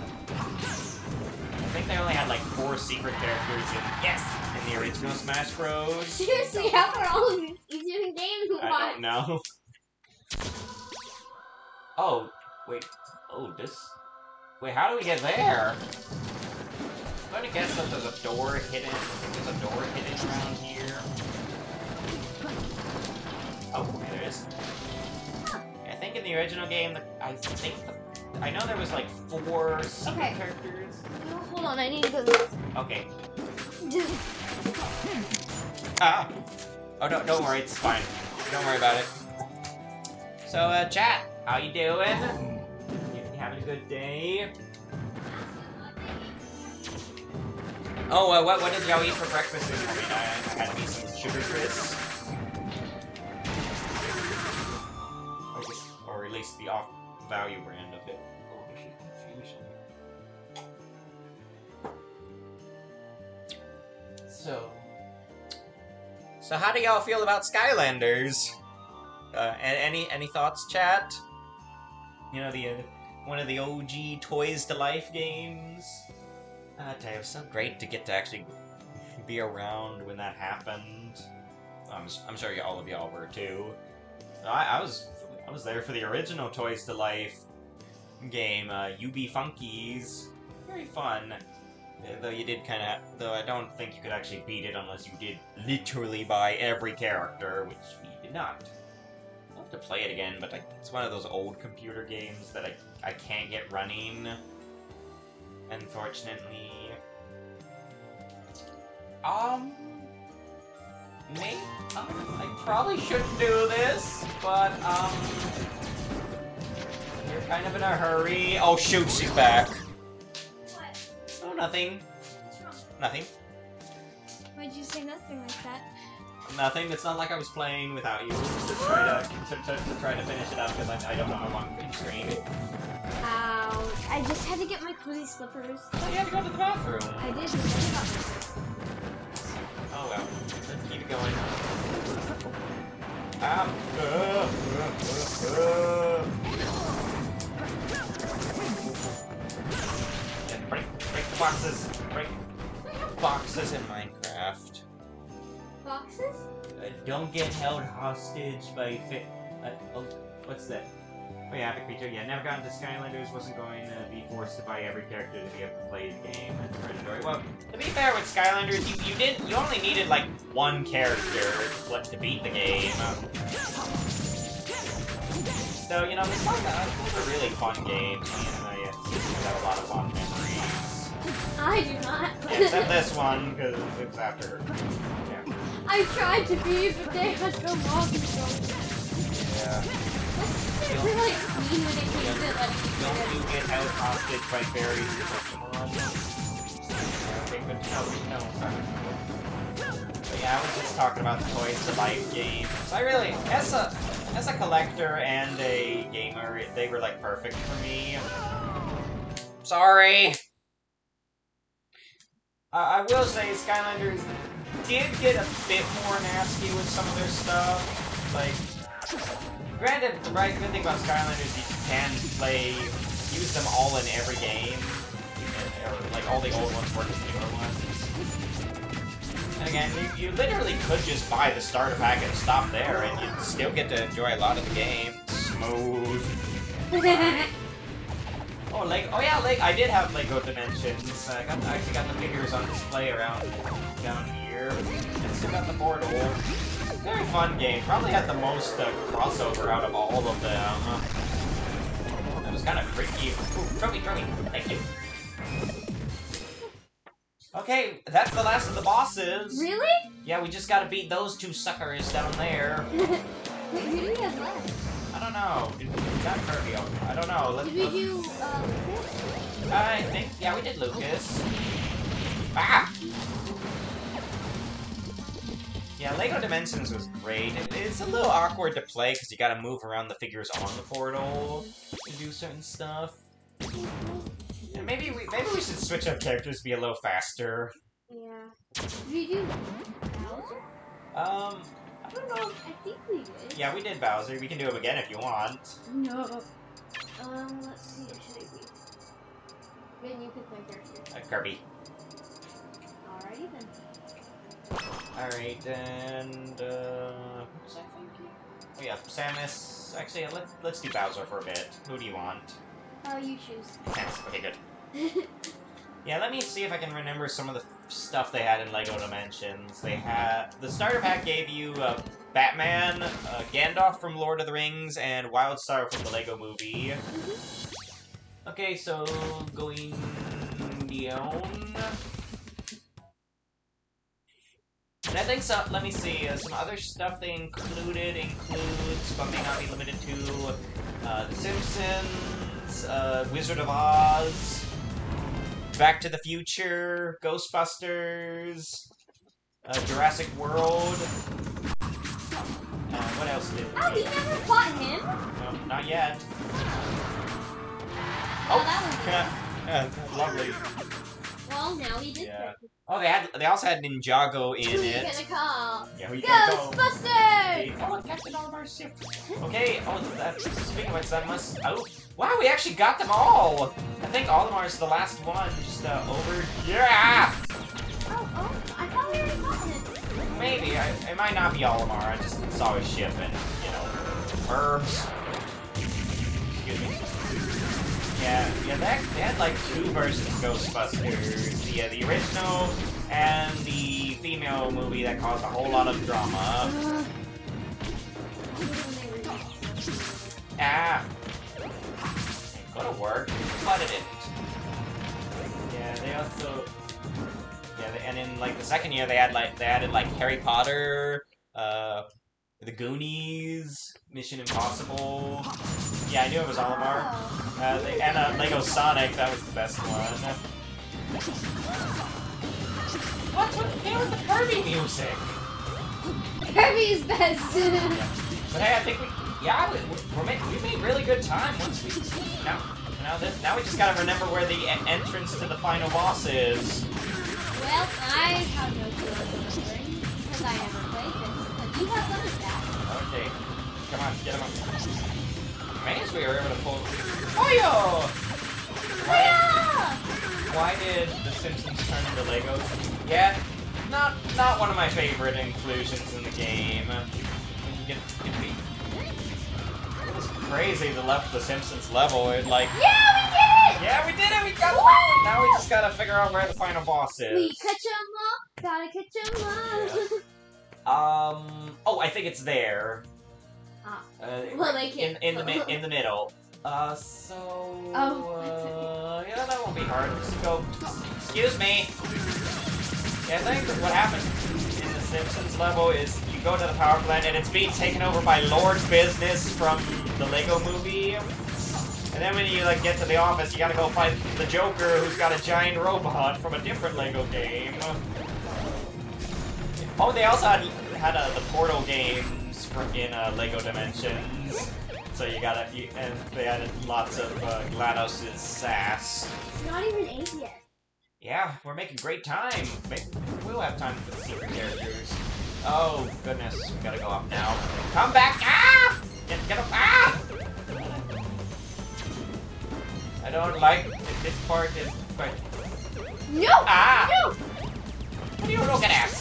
I think they only had like four secret characters in yes in the original Smash Bros. Seriously, how are all of these easier than Game and Watch? I don't know. Oh, wait. Oh, this... Wait, how do we get there? I'm gonna guess that there's a door hidden. I think there's a door hidden around here. Oh, okay, there is. I think in the original game, I think the... I know there was like four secret Okay. characters. No, hold on, I need to go to Okay. Ah! Oh, no, don't worry, it's fine. Don't worry about it. So, uh, chat, how you doing? You having a good day? Oh, uh, what, what did y'all eat for breakfast this morning? I, I had to eat some sugar crisps. least the off-value brand of it. Oh, issue confusion. So... So how do y'all feel about Skylanders? Uh, any any thoughts, chat? You know, the uh, one of the O G Toys to Life games. Uh, it was so great to get to actually be around when that happened. I'm I'm sure all of y'all were too. I, I was I was there for the original Toys to Life game, uh, U B Funkies. Very fun. Though you did kind of, though I don't think you could actually beat it unless you did literally buy every character, which we did not. I'll have to play it again, but I, it's one of those old computer games that I, I can't get running, unfortunately. Um, maybe, um, I probably shouldn't do this, but, um, you're kind of in a hurry. Oh shoot, she's back. Oh, nothing. Nothing. Why'd you say nothing like that? Nothing. It's not like I was playing without you to try to to, to, to try to finish it up because I, I don't know how long I'm streaming. Ouch. I just had to get my cozy slippers. Oh, you had to go to the bathroom. I did. Oh well. Let's keep it going. Um. Uh, uh, uh, uh. Break, break the boxes. Break boxes in Minecraft. Boxes? Uh, don't get held hostage by fit. Uh, oh, what's that? Oh yeah, epic feature. Yeah, never got into Skylanders. Wasn't going to be forced to buy every character to be able to play the game. That's predatory. Well, to be fair with Skylanders, you you didn't. You only needed like one character to beat the game. So you know, it's like a, it's a really fun game. And I uh, have a lot of fun memories. I do not. Yeah, except this one, because it's after. Yeah. I tried to be, but they had no more control. Yeah. It's really mean when they can't let you Don't you get held hostage by fairies or something? Okay, but no, no, sorry. But yeah, I was just talking about the Toys to Life games. I really, as a, as a collector and a gamer, they were like perfect for me. Sorry! Uh, I will say, Skylanders did get a bit more nasty with some of their stuff. Like, granted, the right good thing about Skylanders is you can play, use them all in every game. Or, like, all the old ones work as newer ones. And again, you, you literally could just buy the starter pack and stop there, and you'd still get to enjoy a lot of the game. Smooth. Oh, Lego. Oh yeah, Lego. I did have Lego Dimensions. I got, I actually got the figures on display around down here. And still got the portal. Very fun game. Probably had the most uh, crossover out of all of them. It was kind of freaky. Ooh, trophy, trophy. Thank you. Okay, that's the last of the bosses. Really? Yeah, we just gotta beat those two suckers down there. Wait, who do we have left? I don't know. Did we got Kirby over? I don't know. Let's, Did we do, uh, Lucas? I think, yeah, we did Lucas. Ah! Yeah, Lego Dimensions was great. It, it's a little awkward to play because you gotta move around the figures on the portal to do certain stuff. And maybe we maybe we should switch up characters to be a little faster. Yeah. Did we do Bowser? Um, I don't know. I think we did. Yeah, we did Bowser. We can do him again if you want. No. Um, let's see, what should it be? Then you pick my character. Uh, Kirby. Alrighty then. Alright, and, uh... who was I thinking? Oh yeah, Samus. Actually, let's, let's do Bowser for a bit. Who do you want? Oh, you choose. Samus. Okay, good. Yeah, let me see if I can remember some of the stuff they had in Lego Dimensions. They had... The starter pack gave you uh, Batman, uh, Gandalf from Lord of the Rings, and Wildstar from the Lego Movie. Mm-hmm. Okay, so going down... And I think so, let me see, uh, some other stuff they included includes, but may not be limited to, uh, The Simpsons, uh, Wizard of Oz, Back to the Future, Ghostbusters, uh, Jurassic World, Uh, what else did Oh, we never fought him? No, not yet. Oh, that was yeah, yeah, lovely. Well, now we did. Yeah. Oh, they had. They also had Ninjago in Who it. you gonna call? Yeah, who you gonna call? Ghostbusters! Oh, Captain Oliver's ship. Okay. Oh, that, speaking of which, that must. Oh, wow, we actually got them all. I think Olimar's the last one. Just uh, over. Yeah. Oh, oh, I thought we already fought him. Maybe. I, it might not be Olimar. I just saw his ship and you know, herbs. Excuse me. Yeah, yeah, that, they had like two versions of Ghostbusters. The, uh, the original and the female movie that caused a whole lot of drama. Uh, Ah! It could have worked, but it didn't. Yeah, they also... Yeah, they, and in like the second year they had like, they added like Harry Potter, uh, The Goonies, Mission Impossible. Yeah, I knew it was Olimar. Uh, they, and uh, Lego Sonic, that was the best one. What's with the deal with the Kirby music? Kirby's best! Yeah. But hey, I think we, yeah, we, we're make, we made really good time once we, now, now, this, now we just gotta remember where the en entrance to the final boss is. Well, I have no clue what remembering, because I never played this, but you have done that. Okay, come on, get him up. Man's we were able to pull. Fire! Why, why did The Simpsons turn into Legos? Yeah, not not one of my favorite inclusions in the game. Get, get me. It was crazy to left The Simpsons level. It like. Yeah, we did it! Yeah, we did it. We got it. Now we just gotta figure out where the final boss is. We catch 'em all, gotta catch 'em all. Yeah. Um. Oh, I think it's there. Ah. Uh, Well, they in can't. in the mi in the middle. Uh, so Oh. uh, yeah, that won't be hard. Just go. Excuse me. Yeah, I think that what happens in the Simpsons level is you go to the power plant and it's being taken over by Lord Business from the Lego Movie. And then when you like get to the office, you gotta go fight the Joker, who's got a giant robot from a different Lego game. Oh, they also had had uh, the Portal games for, in uh, Lego Dimensions. So you gotta, you, and they added lots of uh, GLaDOS' sass. It's not even eight yet. Yeah, we're making great time. Maybe we'll have time for the secret characters. Oh goodness, we gotta go up now. Come back! Ah! Get, get up! Ah! I don't like that this part is quite. No! Ah! No! What are you looking at?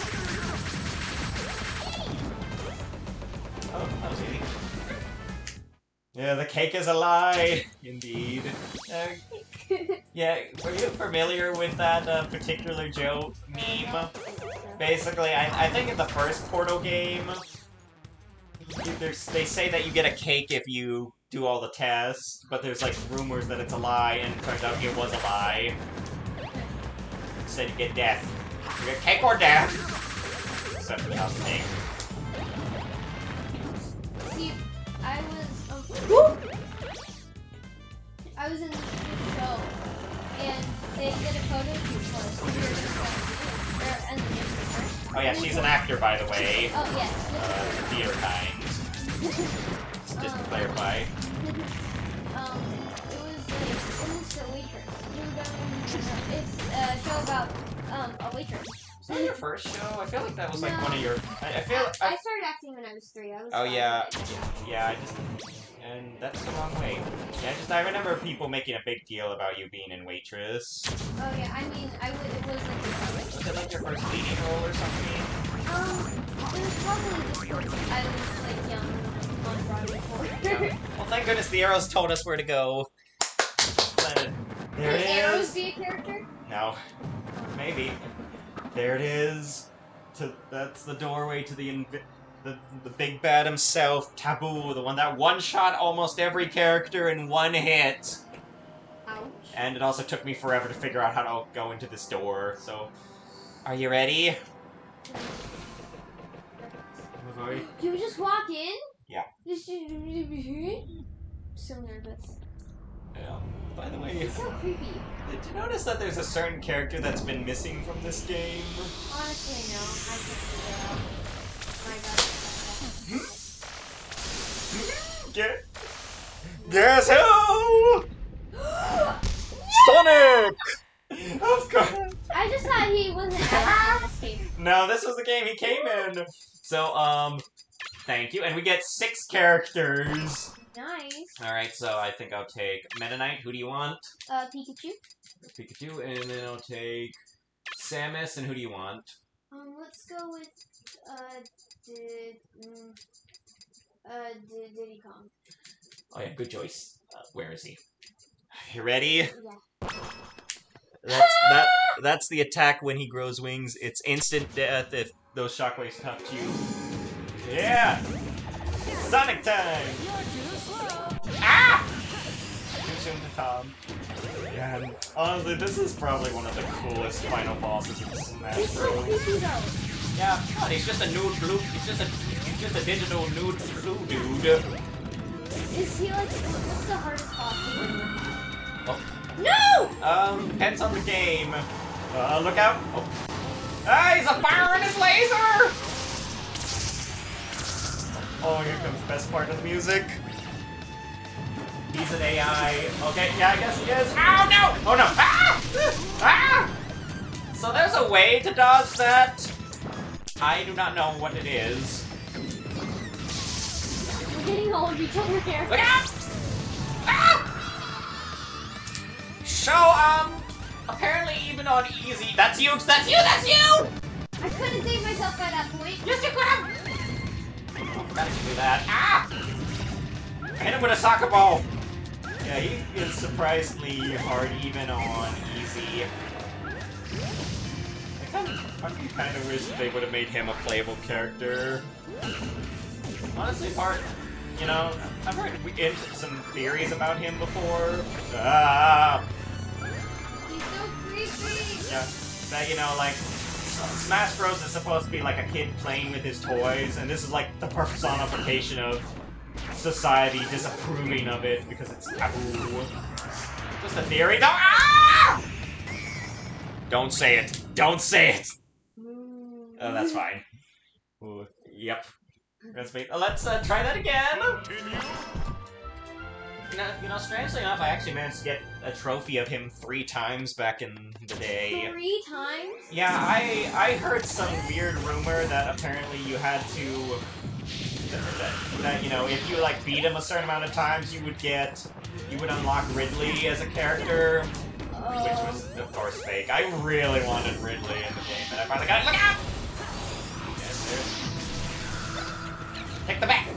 Oh, that was easy. Yeah, the cake is a lie, indeed. Uh, yeah, were you familiar with that uh, particular joke meme? Basically, I, I think in the first Portal game, there's, they say that you get a cake if you do all the tests, but there's like rumors that it's a lie, and it turns out it was a lie. Instead, you get death. You get cake or death! Except without the cake. See, I was um, I was in the show, and they did a photo shoot for us. We were gonna go, or, and the Oh yeah, she's an actor, by the way. Oh yes. Uh, theater kind. Just to um, clarify. um, it was like Mister Waitress. Who done? It's a show about um a waitress. Was that your first show? I feel like that was like No. one of your. I, I feel. I, I, I started acting when I was three. I was. oh five yeah, when I did that. yeah. I just. And that's the wrong way. Yeah, just I remember people making a big deal about you being in Waitress. Oh yeah, I mean, I would. It was like. Was it like your first leading role or something? Um, it was probably just because I was like young on Broadway before. Yeah. Well, thank goodness the arrows told us where to go. But there it Could arrows is. be a character? No, maybe. There it is. To that's the doorway to the invi the the big bad himself, Tabuu, the one that one shot almost every character in one hit. Ouch. And it also took me forever to figure out how to go into this door. So, are you ready? Sorry. You just walk in? Yeah. Just so nervous. Yeah. By the way, It's so creepy. did you notice that there's a certain character that's been missing from this game? Honestly, no. I just figure out. My God. Gu- Guess who? Sonic! Of course. I just thought he wasn't in this game. No, this was the game he came in. So, um, thank you. And we get six characters. Nice. Alright, so I think I'll take Meta Knight. Who do you want? Uh, Pikachu. Pikachu. And then I'll take Samus. And who do you want? Um, let's go with, uh, did, mm, uh, did Diddy Kong. Oh yeah, good choice. Uh, where is he? You ready? Yeah. That's that. That's the attack when he grows wings. It's instant death if those shockwaves touch you. Yeah. Sonic time. Ah! Too soon to Tom. Yeah. And honestly, this is probably one of the coolest final bosses in Smash He's so Bros. creepy though. Yeah. God, he's just a nude blue. He's just a. He's just a digital nude blue dude. Is he like, what's the hardest boss? Oh. No! Um, depends on the game. Uh, look out. Oh. Ah, he's a firing his laser! Oh, here comes the best part of the music. He's an A I. Okay, yeah, I guess he is. Oh, no! Oh, no! Ah! Ah! So there's a way to dodge that. I do not know what it is. We're getting all of each other here. Look out! Ah! So, um, apparently even on easy... That's you! That's you! That's you! I couldn't save myself by that point. Yes, you could! Oh, forgot to do that. Ah! I hit him with a soccer ball! Yeah, he is surprisingly hard even on easy. I kind of, I kind of wish they would have made him a playable character. Honestly, part... You know, I've heard some theories about him before. Ah! He's so creepy. Yeah, that, you know, like, Smash Bros. Is supposed to be like a kid playing with his toys, and this is like the personification of society disapproving of it because it's taboo. Just a theory. Don't, ah! Don't say it. Don't say it. Oh, that's fine. Ooh, yep. Let's wait. Let's uh, try that again. Now, you know, strangely enough, I actually managed to get a trophy of him three times back in the day. Three times? Yeah, I I heard some weird rumor that apparently you had to that, that you know if you like beat him a certain amount of times, you would get you would unlock Ridley as a character, Oh. which was of course fake. I really wanted Ridley in the game, and I finally got it. Look out! Yes, there's... Take the back.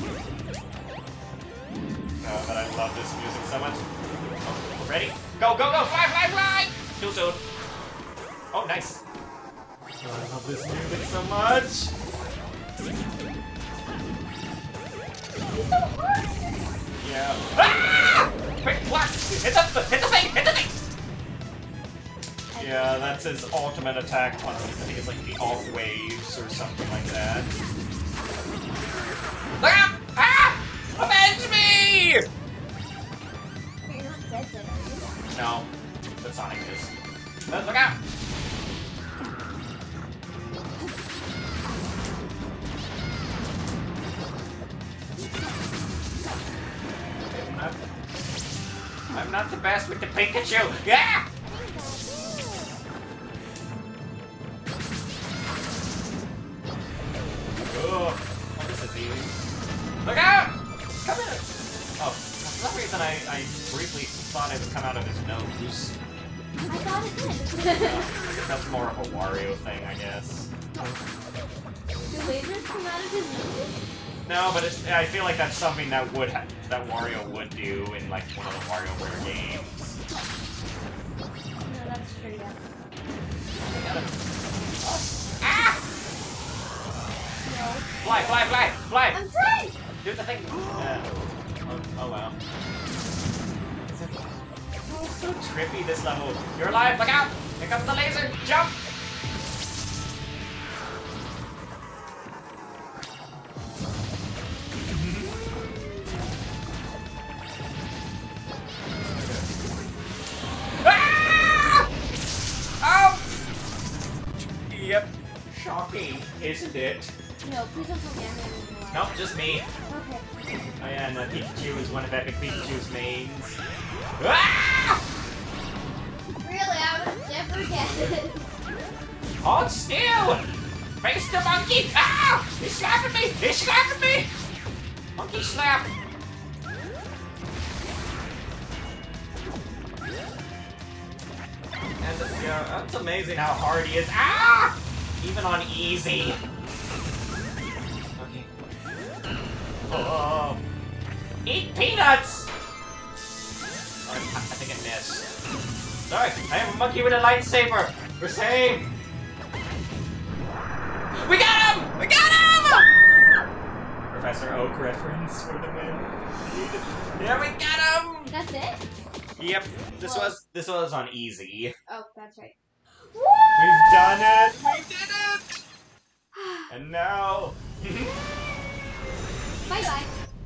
Oh, but I love this music so much. Oh, ready? Go, go, go! Fly, fly, fly! Too soon. Oh, nice. Oh, I love this music so much. He's so hard. Yeah. Ah! Quick, block! Hit the, hit the thing! Hit the thing! Yeah, that's his ultimate attack. On, I think it's like the alt waves or something like that. Look out! Ah! Avenge me! You're not dead yet, are you? No, but Sonic is. But look out! I'm not, I'm not the best with the Pikachu! Yeah! Oh, this is easy. Look out! Come in! Oh, for some reason I, I briefly thought it would come out of his nose. I thought it did. That's more of a Wario thing, I guess. Do lasers come out of his nose? No, but it's, I feel like that's something that would ha that Wario would do in like one of the WarioWare games. No, that's straight up. Oh. Ah! No. Fly, fly, fly, fly! I'm trying! Do the thing! Yeah. Oh, oh wow. Oh, so trippy, this level. You're alive, look out! Here comes the laser! Jump! Ah! Oh! Yep. Shocking, isn't it? No, please don't tell me I'm not even alive. Nope, just me. Okay. Oh yeah, and uh, Pikachu is one of Epic Pikachu's mains. Ah! Really, I would never get it. Hold still! Face the monkey! Ah! He's slapping me! He's slapping me! Monkey slap! And uh, yeah, that's amazing how hard he is. Ah! Even on easy. Okay. Oh. Eat peanuts! Oh, I, I think I missed. Sorry, I am a monkey with a lightsaber. We're safe. We got him! We got him! Professor Oak reference for the win. Yeah, we got him! That's it? Yep. This was this was on easy. Oh, that's right. We've done it! We did it! And now... Bye-bye.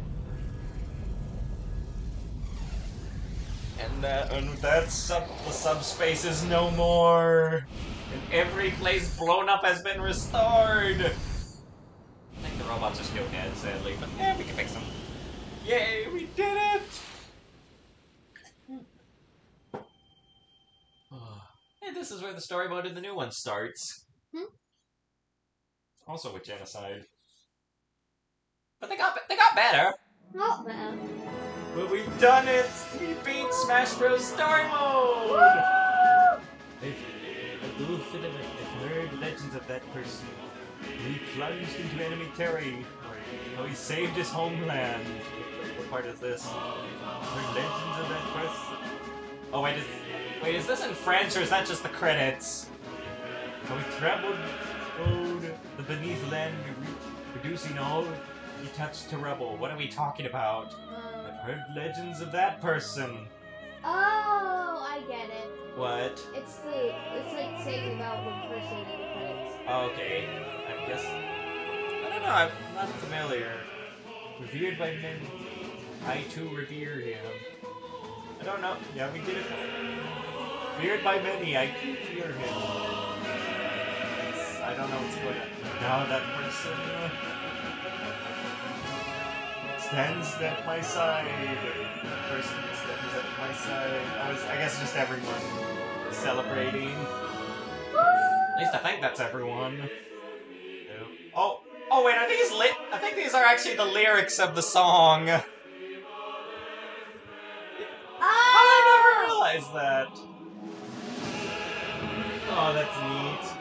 And, uh, and that sub the subspace is no more. And every place blown up has been restored. I think the robots are still dead, sadly, but yeah, we can fix them. Yay, we did it! And this is where the story mode of the new one starts. Hmm? Also with genocide. But they got they got better. Not bad. But we've done it! We beat Smash Bros. Story Mode! If I've heard legends of that person. He plunged into enemy territory. How he saved his homeland. What part is this? Heard legends of that person. Oh wait, is, wait, is this in French or is that just the credits? How he traveled oh, the beneath land, reducing all he touched to rebel. What are we talking about? Um, I've heard legends of that person. oh, I get it. What? It's the, it's like saying about one person in the credits. Oh, okay. I guess. I don't know, I'm not familiar. Revered by many. I too revere him. I don't know. Yeah, we did it. Feared by many, I too fear him. It's, I don't know what's going on. Now that person stands at my side. The person stands at my side. I was, I guess, just everyone celebrating. At least I think that's everyone. Oh, oh wait, are these lit? I think these are actually the lyrics of the song. How did I never realize that? Oh, that's neat.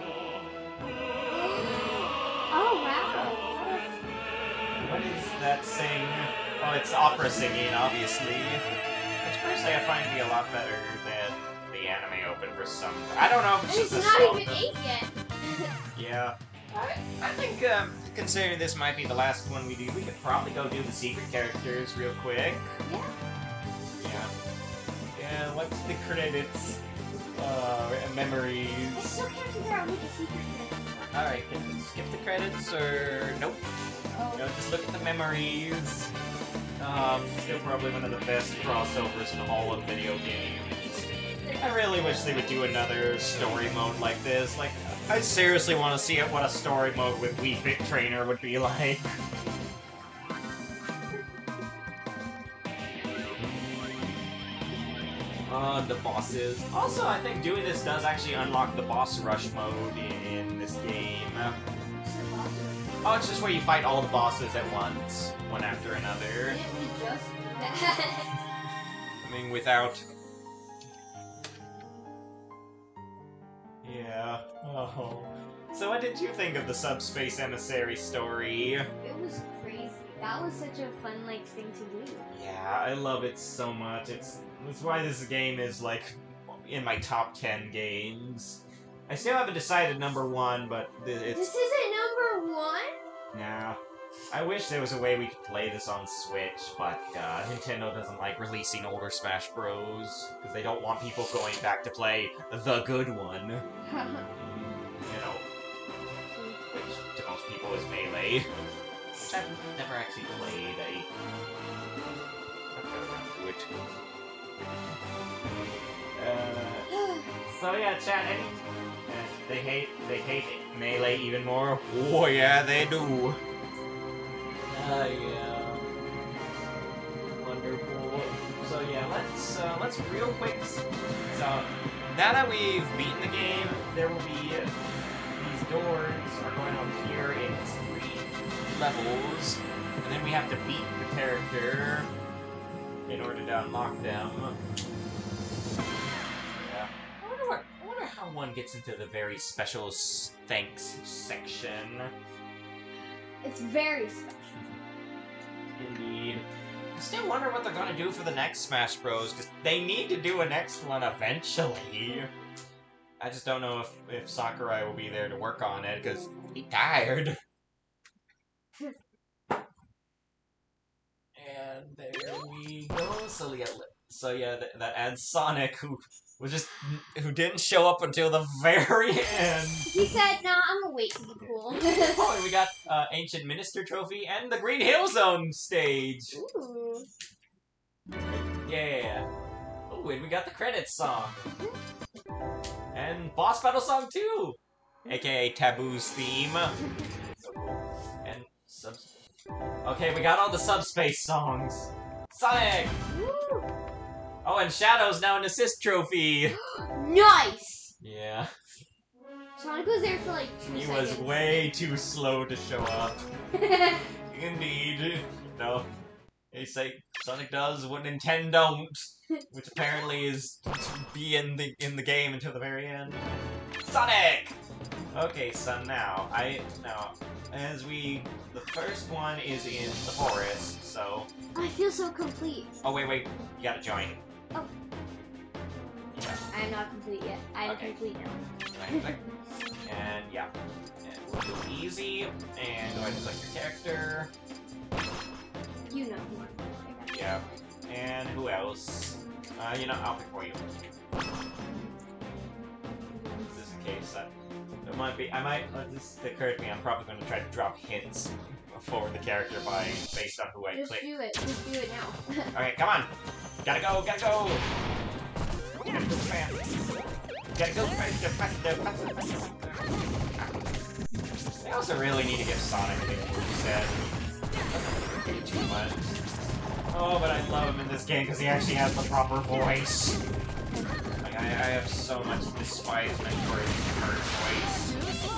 Oh, wow. What is that sing? Oh, it's opera singing, obviously. Which personally I find to be a lot better than the anime open for some. I don't know if it's And just it's a not song. even eight yet. Yeah. I, I think, um, considering this might be the last one we do, we could probably go do the secret characters real quick. Yeah. Yeah. Yeah, what's the credits? Uh, memories. I still can't figure out what the secret is. Alright, skip the credits, or nope. Oh. No, just look at the memories. Um, still probably one of the best crossovers in all of video games. I really wish they would do another story mode like this. Like, I seriously want to see what a story mode with Wii Fit Trainer would be like. Uh, the bosses. Also, I think doing this does actually unlock the boss rush mode in this game. Oh, it's just where you fight all the bosses at once, one after another. Didn't we just do that? I mean, without... Yeah. Oh. So what did you think of the Subspace Emissary story? It was crazy. That was such a fun, like, thing to do. Yeah, I love it so much. It's that's why this game is, like, in my top ten games. I still haven't decided number one, but th- it's... This isn't number one? Nah. I wish there was a way we could play this on Switch, but uh, Nintendo doesn't like releasing older Smash Bros. Because they don't want people going back to play the good one. You know, which to most people is Melee. Which I've never actually played. I... I've got around to it. Uh, so yeah, chat, any... uh, they hate, they hate Melee even more. Oh yeah, they do. Uh, yeah. Wonderful. So yeah, let's uh, let's real quick. So now that we've beaten the game, there will be these doors are going up here in three levels, and then we have to beat the character in order to unlock them. Yeah. I wonder what. I wonder how one gets into the very special thanks section. It's very special. Indeed. I still wonder what they're gonna do for the next Smash Bros. Because they need to do a next one eventually. I just don't know if, if Sakurai will be there to work on it, because he's tired. And there we go. So yeah, so yeah, that, that adds Sonic, who was just who didn't show up until the very end. He said, "No, I'm gonna wait to be cool." Oh, and we got uh, Ancient Minister Trophy and the Green Hill Zone stage. Ooh. Yeah. Oh, and we got the credits song. And boss battle song too, aka Taboo's theme. And subs. Okay, we got all the Subspace songs. Sonic. Woo. Oh, and Shadow's now an assist trophy. Nice. Yeah. Sonic was there for like two He seconds. was way too slow to show up. Indeed. No. They say Sonic does what Nintendo don't, which apparently is to be in the in the game until the very end. Sonic. Okay, so now I now as we the first one is in the forest, so. I feel so complete. Oh wait, wait, you gotta join. Oh. Yeah. I'm not complete yet. I'm Okay. complete now. Right, right. And yeah, and we'll do easy. And go ahead and select your character. You know who I'm. Yeah. And who else? Uh, you know, I'll pick for you. This is the case. Uh, there might be. I might. Uh, this occurred to me. I'm probably going to try to drop hints for the character by based on who I Just click. do it. Just do it now. Okay, come on. Gotta go. Gotta go. Gotta go fast. Gotta go faster, faster, faster, faster. I also really need to give Sonic a big reset. Pretty too much. Oh, but I love him in this game because he actually has the proper voice. Like, I, I have so much despisement for his current voice.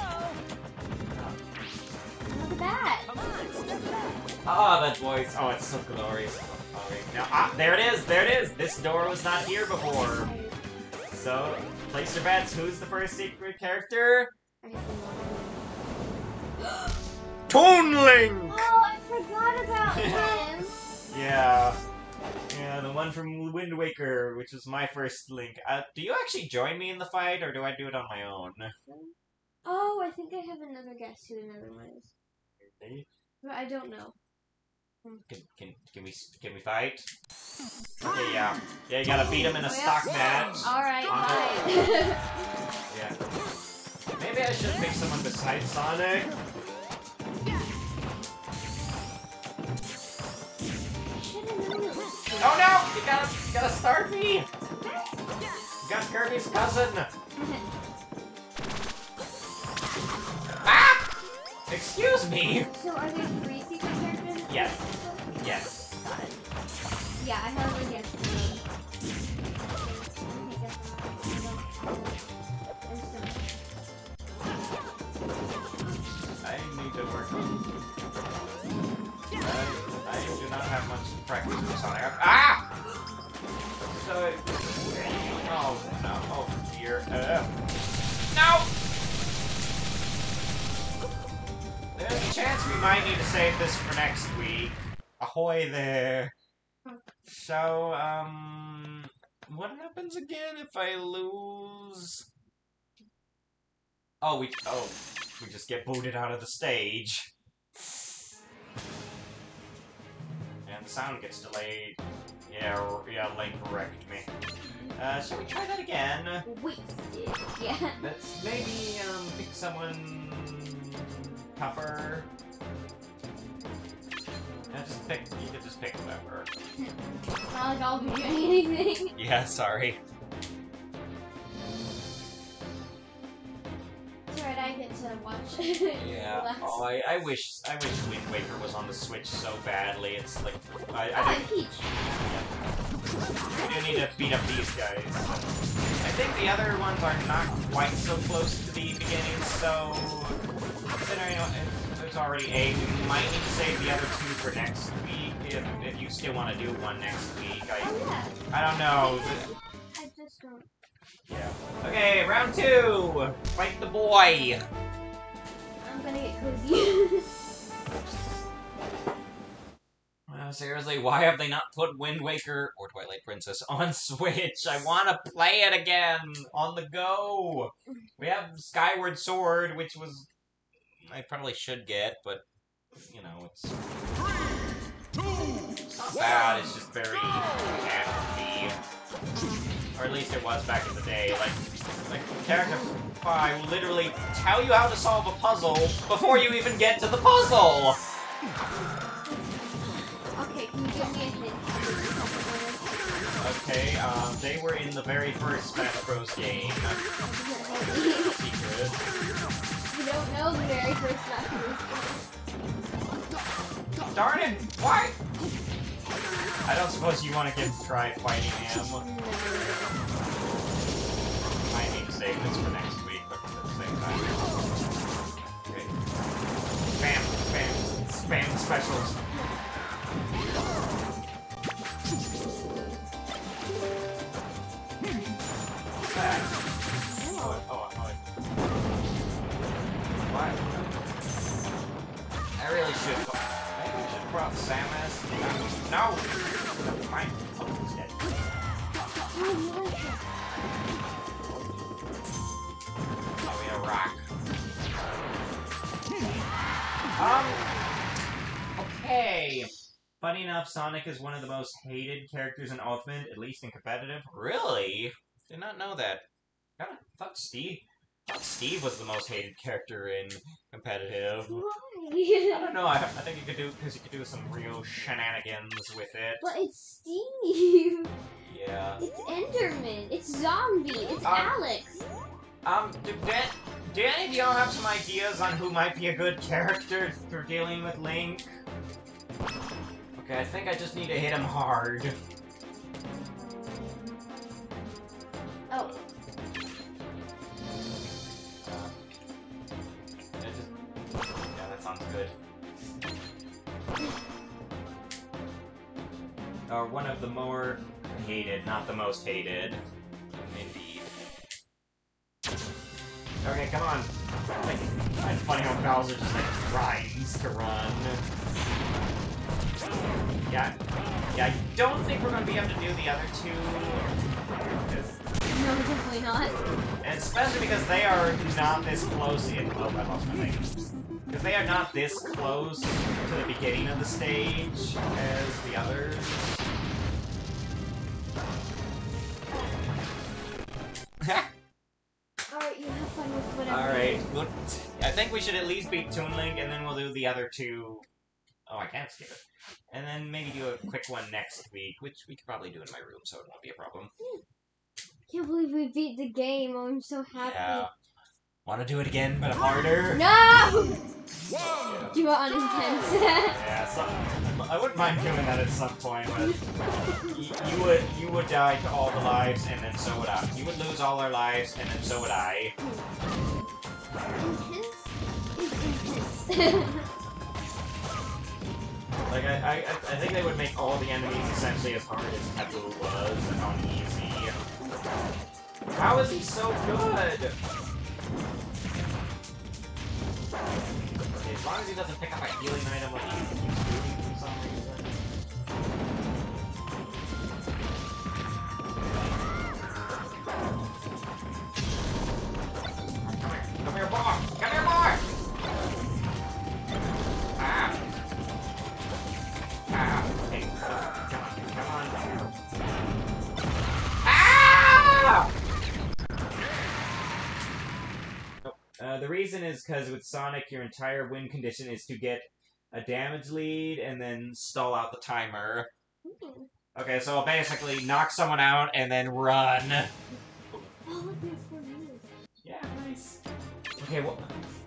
Look at that. Ah, that voice. Oh, it's so glorious. Okay, now, ah, there it is, there it is. This door was not here before. So, place your bets. Who's the first secret character? Toon Link! Oh, I forgot about him. Yeah. Yeah, the one from Wind Waker, which was my first Link. Uh, do you actually join me in the fight, or do I do it on my own? Oh, I think I have another guess who another one is. Okay. But I don't know. Can, can, can we can we fight? Okay, yeah. Yeah, you gotta beat him in a stock match. Alright, Uh, fine. Yeah. Maybe I should pick someone besides Sonic. Oh no! You gotta, you gotta start me! You got Kirby's cousin! Ah! Excuse me! So are there three secret characters? Yes. Yes. Got it. Yeah, I have a guess. I need to work on... I, I do not have much practice with Sonic. Ah! So... Oh, no. Oh, dear. Uh, no! There's a chance we might need to save this for next week. Ahoy there. So, um... what happens again if I lose? Oh, we... Oh, we just get booted out of the stage. And the sound gets delayed. Yeah, yeah, Link wrecked me. Uh, shall we try that again? Wait, yeah. Let's maybe, um, pick someone... tougher. Yeah, just pick, you can just pick whoever. Not like I'll be doing anything. Yeah, sorry. It's alright, I it to watch. Yeah. Relax. Oh, I, I wish I wish Wind Waker was on the Switch so badly. It's like I, Oh, I and do, Peach. I do need to beat up these guys. I think the other ones are not quite so close to the beginning, so considering there's already eight, we might need to save the other two for next week if if you still want to do one next week. I Oh, yeah. I don't know. I just don't. Yeah. Okay, round two. Fight the boy. I'm gonna get cozy. Wow, seriously, why have they not put Wind Waker or Twilight Princess on Switch? I want to play it again on the go. We have Skyward Sword, which was I probably should get, but you know it's, it's not bad. It's just very nasty, or at least it was back in the day. Like, like character five will literally tell you how to solve a puzzle before you even get to the puzzle. Okay, can you give me a hint? Okay, um, they were in the very first Smash Bros. Game. Secret. You don't know the very first Smash Bros. Darn it! Why? I don't suppose you want to get try fighting him. Might need to save this for next week, but at the same time. Okay. Spam, spam, spam specials. What's that? Oh, oh, oh. What? I really should. Maybe we should prop Samus. No! Mine. Oh, he's dead. Oh, we have a rock. Um. Okay. Funny enough, Sonic is one of the most hated characters in Ultimate, at least in competitive. Really? Did not know that. I thought Steve. I thought Steve was the most hated character in competitive. Why? I don't know. I, I think you could do because you could do some real shenanigans with it. But it's Steve. Yeah. It's Enderman. It's Zombie. It's Um, Alex. Um. Do, do, do any of y'all have some ideas on who might be a good character for dealing with Link? Okay, I think I just need to hit him hard. Oh. I just, yeah, that sounds good. Or one of the more hated, not the most hated. Indeed. Okay, come on. Like, it's funny how Bowser just like grinds to run. Yeah, yeah. I don't think we're gonna be able to do the other two. No, definitely not. And especially because they are not this close in. Oh, I lost my thing. Because they are not this close to the beginning of the stage as the others. Alright, you have fun with whatever. Alright, well, I think we should at least beat Toon Link, and then we'll do the other two. Oh, I can't skip it. And then maybe do a quick one next week, which we could probably do in my room, so it won't be a problem. Can't believe we beat the game. Oh, I'm so happy. Yeah. Want to do it again, but harder? No! Yeah. Do it on intense. Yeah, some, I wouldn't mind doing that at some point, but you, you would you would die to all the lives, and then so would I. You would lose all our lives, and then so would I. Intense is intense. Like I, I, I think they would make all the enemies essentially as hard as Tabuu was, and on easy. How is he so good? Okay, as long as he doesn't pick up a healing item like he keeps doing for some reason. Come here, boy! Come here, boy! Ah! Ah! Hey, come on, come on. Ah! Uh, the reason is because with Sonic, your entire win condition is to get a damage lead and then stall out the timer. Ooh. Okay, so I'll basically knock someone out and then run. Oh, look, there's four years. Yeah, nice. Okay, well,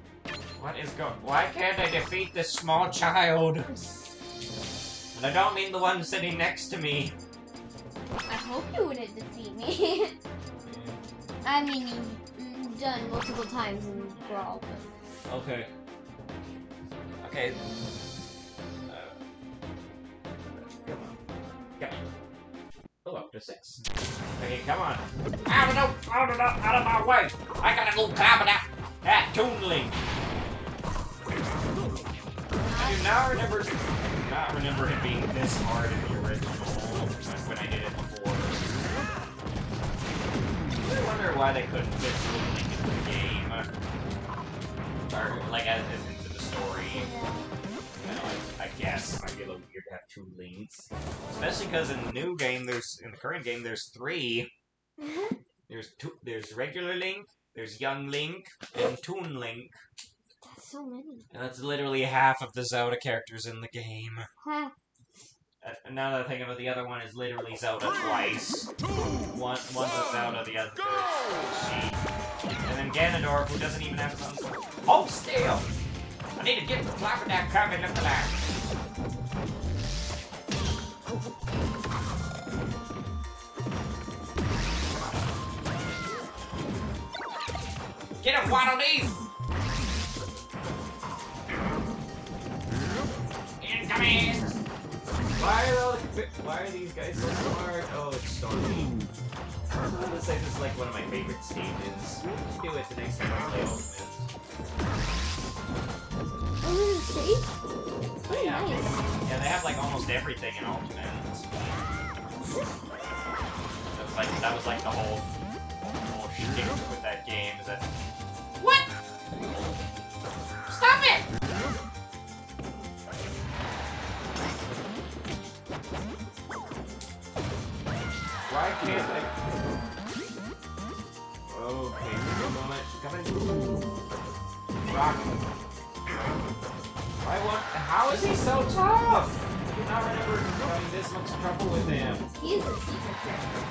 What is going? Why can't I defeat this small child? And I don't mean the one sitting next to me. I hope you wouldn't defeat me. I mean, you've done multiple times in Brawl. But... Okay. Okay. Uh, come on. Come on. Oh, up to six. Okay, come on. Out of, no, out of, out of my way! I gotta go climb that, that Toon Link. I do not remember, not remember it being this hard in the original when I did it before. I wonder why they couldn't fit Toon Link into the game, or like as, as into the story. You know, I, I guess it might be a little weird to have two links, especially because in the new game, there's in the current game, there's three. There's two, there's regular Link, there's young Link, and Toon Link. That's so many. And that's literally half of the Zelda characters in the game. Huh. Uh, now that I think of it, the other one is literally Zelda twice. One, one's a Zelda, the other is she. And then Ganondorf, who doesn't even have his own sword. Hold still! I need to get the flapper down, come and look at that. Get him, Waddle Dee! Incoming! Why are, all the, why are these guys so smart? Oh, it's Stormy. I'm gonna say this is like one of my favorite stages. Let's do it the next time I play Ultimate. Oh, stage? Oh, yeah. Nice. Yeah, they have like almost everything in Ultimate. That was like, that was like the whole, whole shtick with that game. Is that... What? Stop it! Why can't I... Okay, give me a moment. Coming. Rock. Why won't... How is he so tough? I do not remember having this much trouble with him. He is a secret character.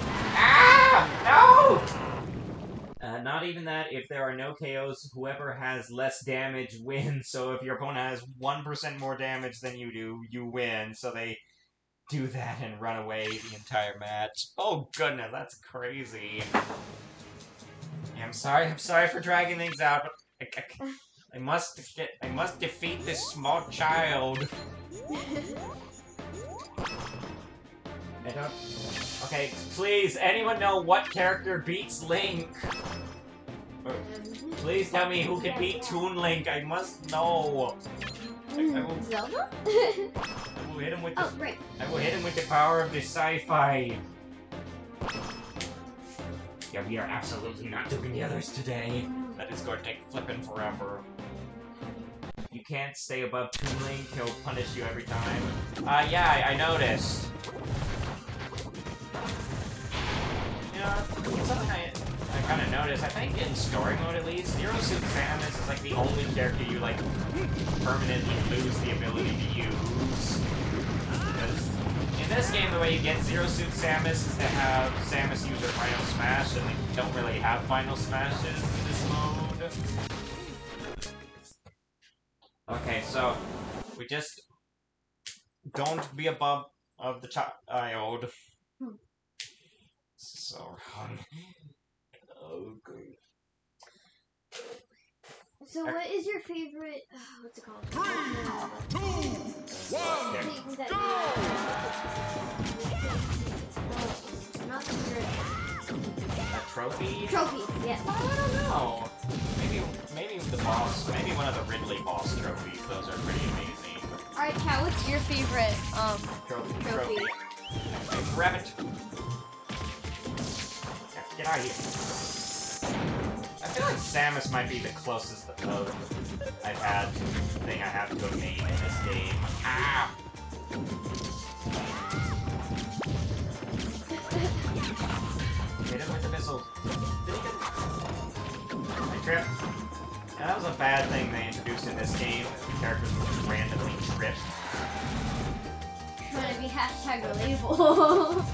Ah! No! Uh, not even that. If there are no K Os, whoever has less damage wins. So if your opponent has one percent more damage than you do, you win. So they do that and run away the entire match. Oh goodness, that's crazy. Yeah, I'm sorry. I'm sorry for dragging things out, but I, I, I must get. I must defeat this small child. I don't... Okay, please, anyone know what character beats Link? Or, please tell me who can beat Toon Link. I must know. I, I will, Zelda? I will hit him with the... Oh, right. I will hit him with the power of the sci-fi. Yeah, we are absolutely not doing the others today. That is going to take flipping forever. You can't stay above Toon Link, he'll punish you every time. Uh, yeah, I, I noticed. You know, something I, I kind of noticed, I think in story mode at least, Zero Suit Samus is like the only character you like permanently lose the ability to use. Because in this game, the way you get Zero Suit Samus is to have Samus use her Final Smash, and they don't really have Final Smashes in this mode. Okay, so we just don't be above of the child. So wrong. Okay. So what is your favorite, uh, what's it called? Three, two, one, Thing that you, not the A trophy? trophy, yeah. I don't know. Maybe, maybe the boss. Maybe one of the Ridley boss trophies. Those are pretty amazing. Alright, Kat, what's your favorite, um, Trophy. trophy? Trophy. Grab it. Get out of here. I feel like Samus might be the closest uh, I've had to the thing I have to a main in this game. Ah! Hit him with the missiles. Did he get... I tripped. Yeah, that was a bad thing they introduced in this game. The characters would just randomly trip. Trying to be hashtag relatable.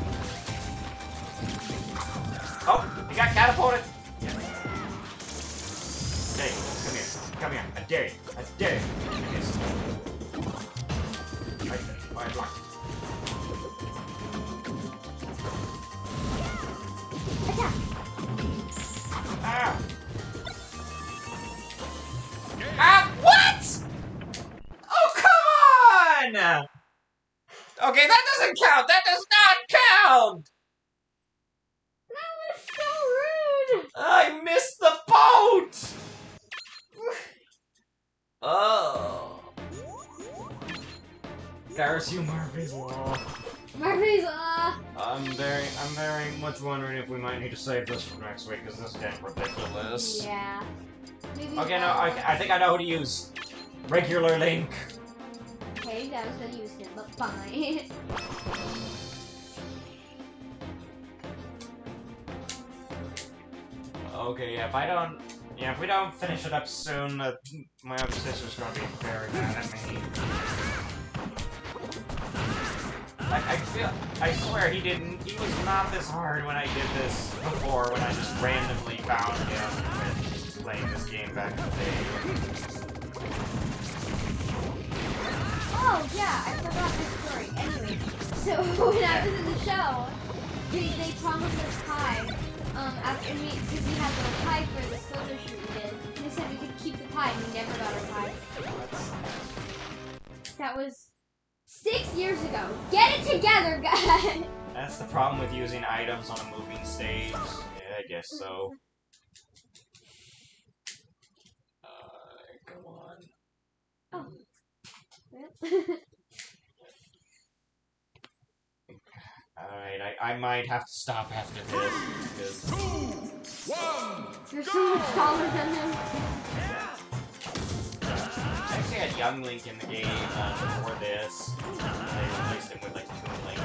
Oh, you got catapulted! Yes. Hey, come here. Come here. I dare There. Yes. Right there. Fire block. Attack. Ah! Ah! What? Oh, come on! Okay, that doesn't count! That does not count! That was so rude. I missed the boat! Oh. There's you, Murphy's Law. Murphy's Law. I'm very, I'm very much wondering if we might need to save this for next week, because this is getting ridiculous. Yeah. Maybe Okay, no, I, I think I know who to use. Regular Link. Okay, I was gonna use him, but fine. Okay, yeah, if I don't, yeah, if we don't finish it up soon, uh, my other sister's gonna be very mad at me. Like, I feel, I swear he didn't, he was not this hard when I did this before, when I just randomly found him with playing this game back in the day. Oh, yeah, I forgot this story. Anyway, so when I was in the show, they, they promised us pie. Um, after me, because we had the pie for the photo shoot we did. And they said we could keep the pie, and we never got our pie. That was six years ago. Get it together, guys! That's the problem with using items on a moving stage. Yeah, I guess so. Uh, come on. Oh. Well. Alright, I, I might have to stop after this, because... Two, one, You're so much taller than him. I actually had Young Link in the game uh, before this. They replaced him with, like, Toon Link.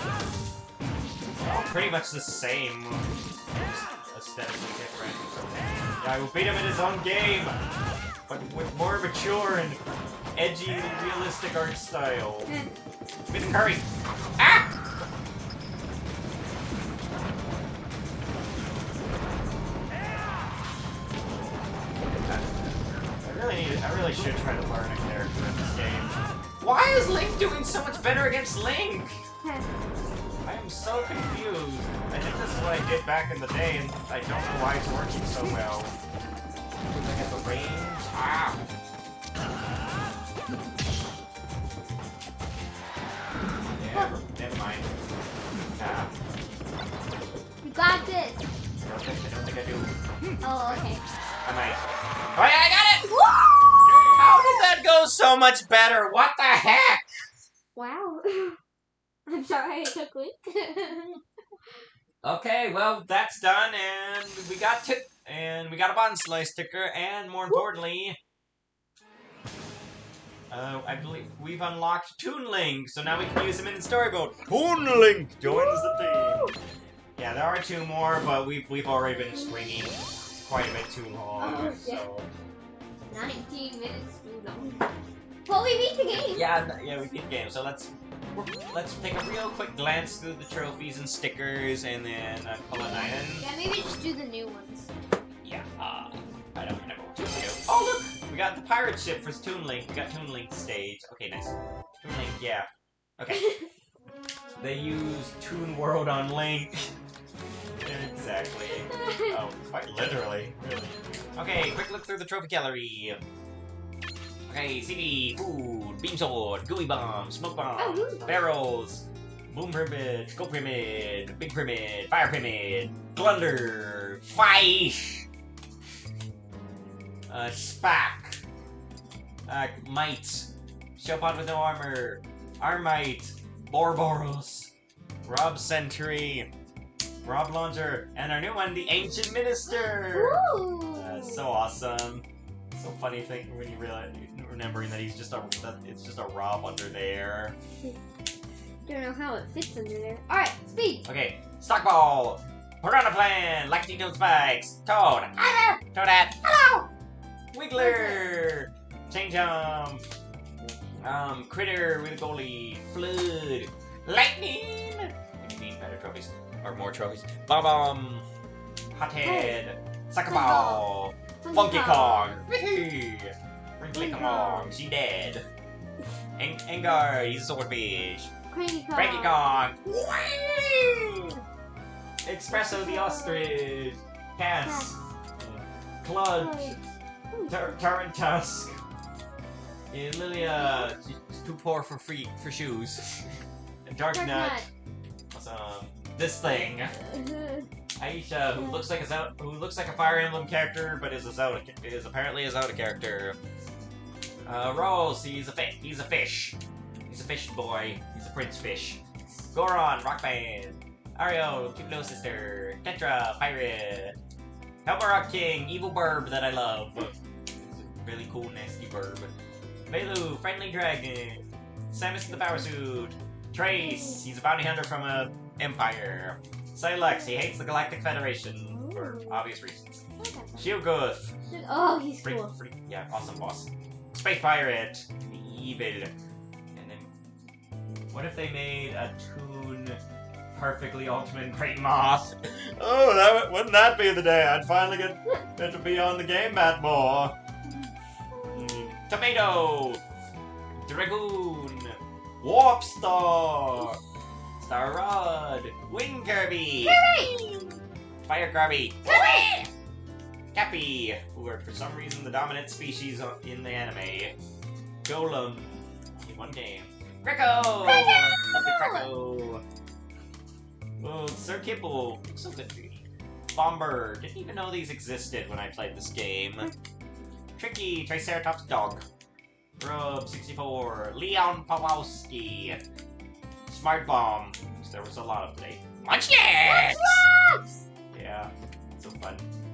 All pretty much the same. Just aesthetically different. Yeah, I will beat him in his own game! But with more mature and edgy, realistic art style. With Curry! Ah! I really need, I really should try to learn a character in this game. Why is Link doing so much better against Link? I am so confused. I think this is what I did back in the day, and I don't know why it's working so well. Look at the range. Ah! Yeah, never mind. Ah. You got this. I don't think, I don't think I do. Oh, okay. I might. Oh yeah, I got it! Woo! How did that go so much better? What the heck? Wow. I'm sorry I took Link. Okay, well that's done, and we got to, and we got a bond slice sticker, and more importantly, uh, I believe we've unlocked Toon Link, so now we can use him in the story mode. Toon Link joins the team. Yeah, there are two more, but we've we've already been streaming quite a bit too long, Oh, so. nineteen minutes too long. Well, we beat the game. Yeah, th- yeah, we beat the game. So let's let's take a real quick glance through the trophies and stickers, and then uh, call it nine. Yeah, maybe just do the new ones. Yeah, uh, I don't remember what to do. Oh look, we got the pirate ship for Toon Link. We got Toon Link stage. Okay, nice. Toon Link, yeah. Okay. They use Toon World on Link. Exactly. Oh, quite literally. Really. Okay, quick look through the trophy gallery. Okay, C D, food, beam sword, gooey bomb, smoke bomb, Oh, barrels, boom pyramid, scope pyramid, big pyramid, fire pyramid, glunder, fish, uh, spack, uh, might, shellpod with no armor, armite, Borboros, Rob Sentry, Rob Launcher, and our new one, the Ancient Minister! Ooh. Uh, so awesome. So funny thing when you realize, remembering that he's just a, that it's just a Rob under there. Don't know how it fits under there. Alright, speed! Okay, Stock Ball, Piranha Plant, Lactito Spikes, Toad, hello, Toadette, hello, Wiggler, Chain Jump, um, Critter with a goalie, Flood, Lightning, what do you mean better trophies, or more trophies, Bomb Bomb, Hothead, Sucker Ball, Funky Kong, Wrinkly, come on, she dead. Eng Engar, he's a swordfish. Cranky Kong. Cranky Kong. Espresso the ostrich. Cass. Clutch. Tur Turret Tusk. And Lilia, she's too poor for free for shoes. And Dark Dark Nut. Nut. Awesome. This thing. Aisha, who looks like a Zelda, who looks like a Fire Emblem character, but is a Zelda, is apparently a Zelda character. Uh, Rose, he's a fish. He's a fish. He's a fish boy. He's a prince fish. Goron, rock band. Ario, cute little sister. Tetra, pirate. Helper Rock King, evil burb that I love. Really cool, nasty burb. Bailu, friendly dragon. Samus the power suit. Trace, he's a bounty hunter from a empire. Silex, he hates the Galactic Federation for obvious reasons. Shieldguth. Oh, he's Freak, cool. freak, yeah, awesome boss. Space pirate, evil. And then, what if they made a Toon perfectly ultimate great moth? Oh, that wouldn't that be the day I'd finally get, get to be on the game mat more. Mm, tomato, dragoon, warp star, star rod, wind Kirby, fire Kirby. Cappy, who are for some reason the dominant species in the anime. Golem, only one game. Greco! Greco! Oh, Sir Kibble, so good for you. Bomber, didn't even know these existed when I played this game. Tricky, Triceratops Dog. Rub sixty-four, Leon Pawlowski. Smart Bomb, there was a lot of today. Munchlax! Yeah, so fun.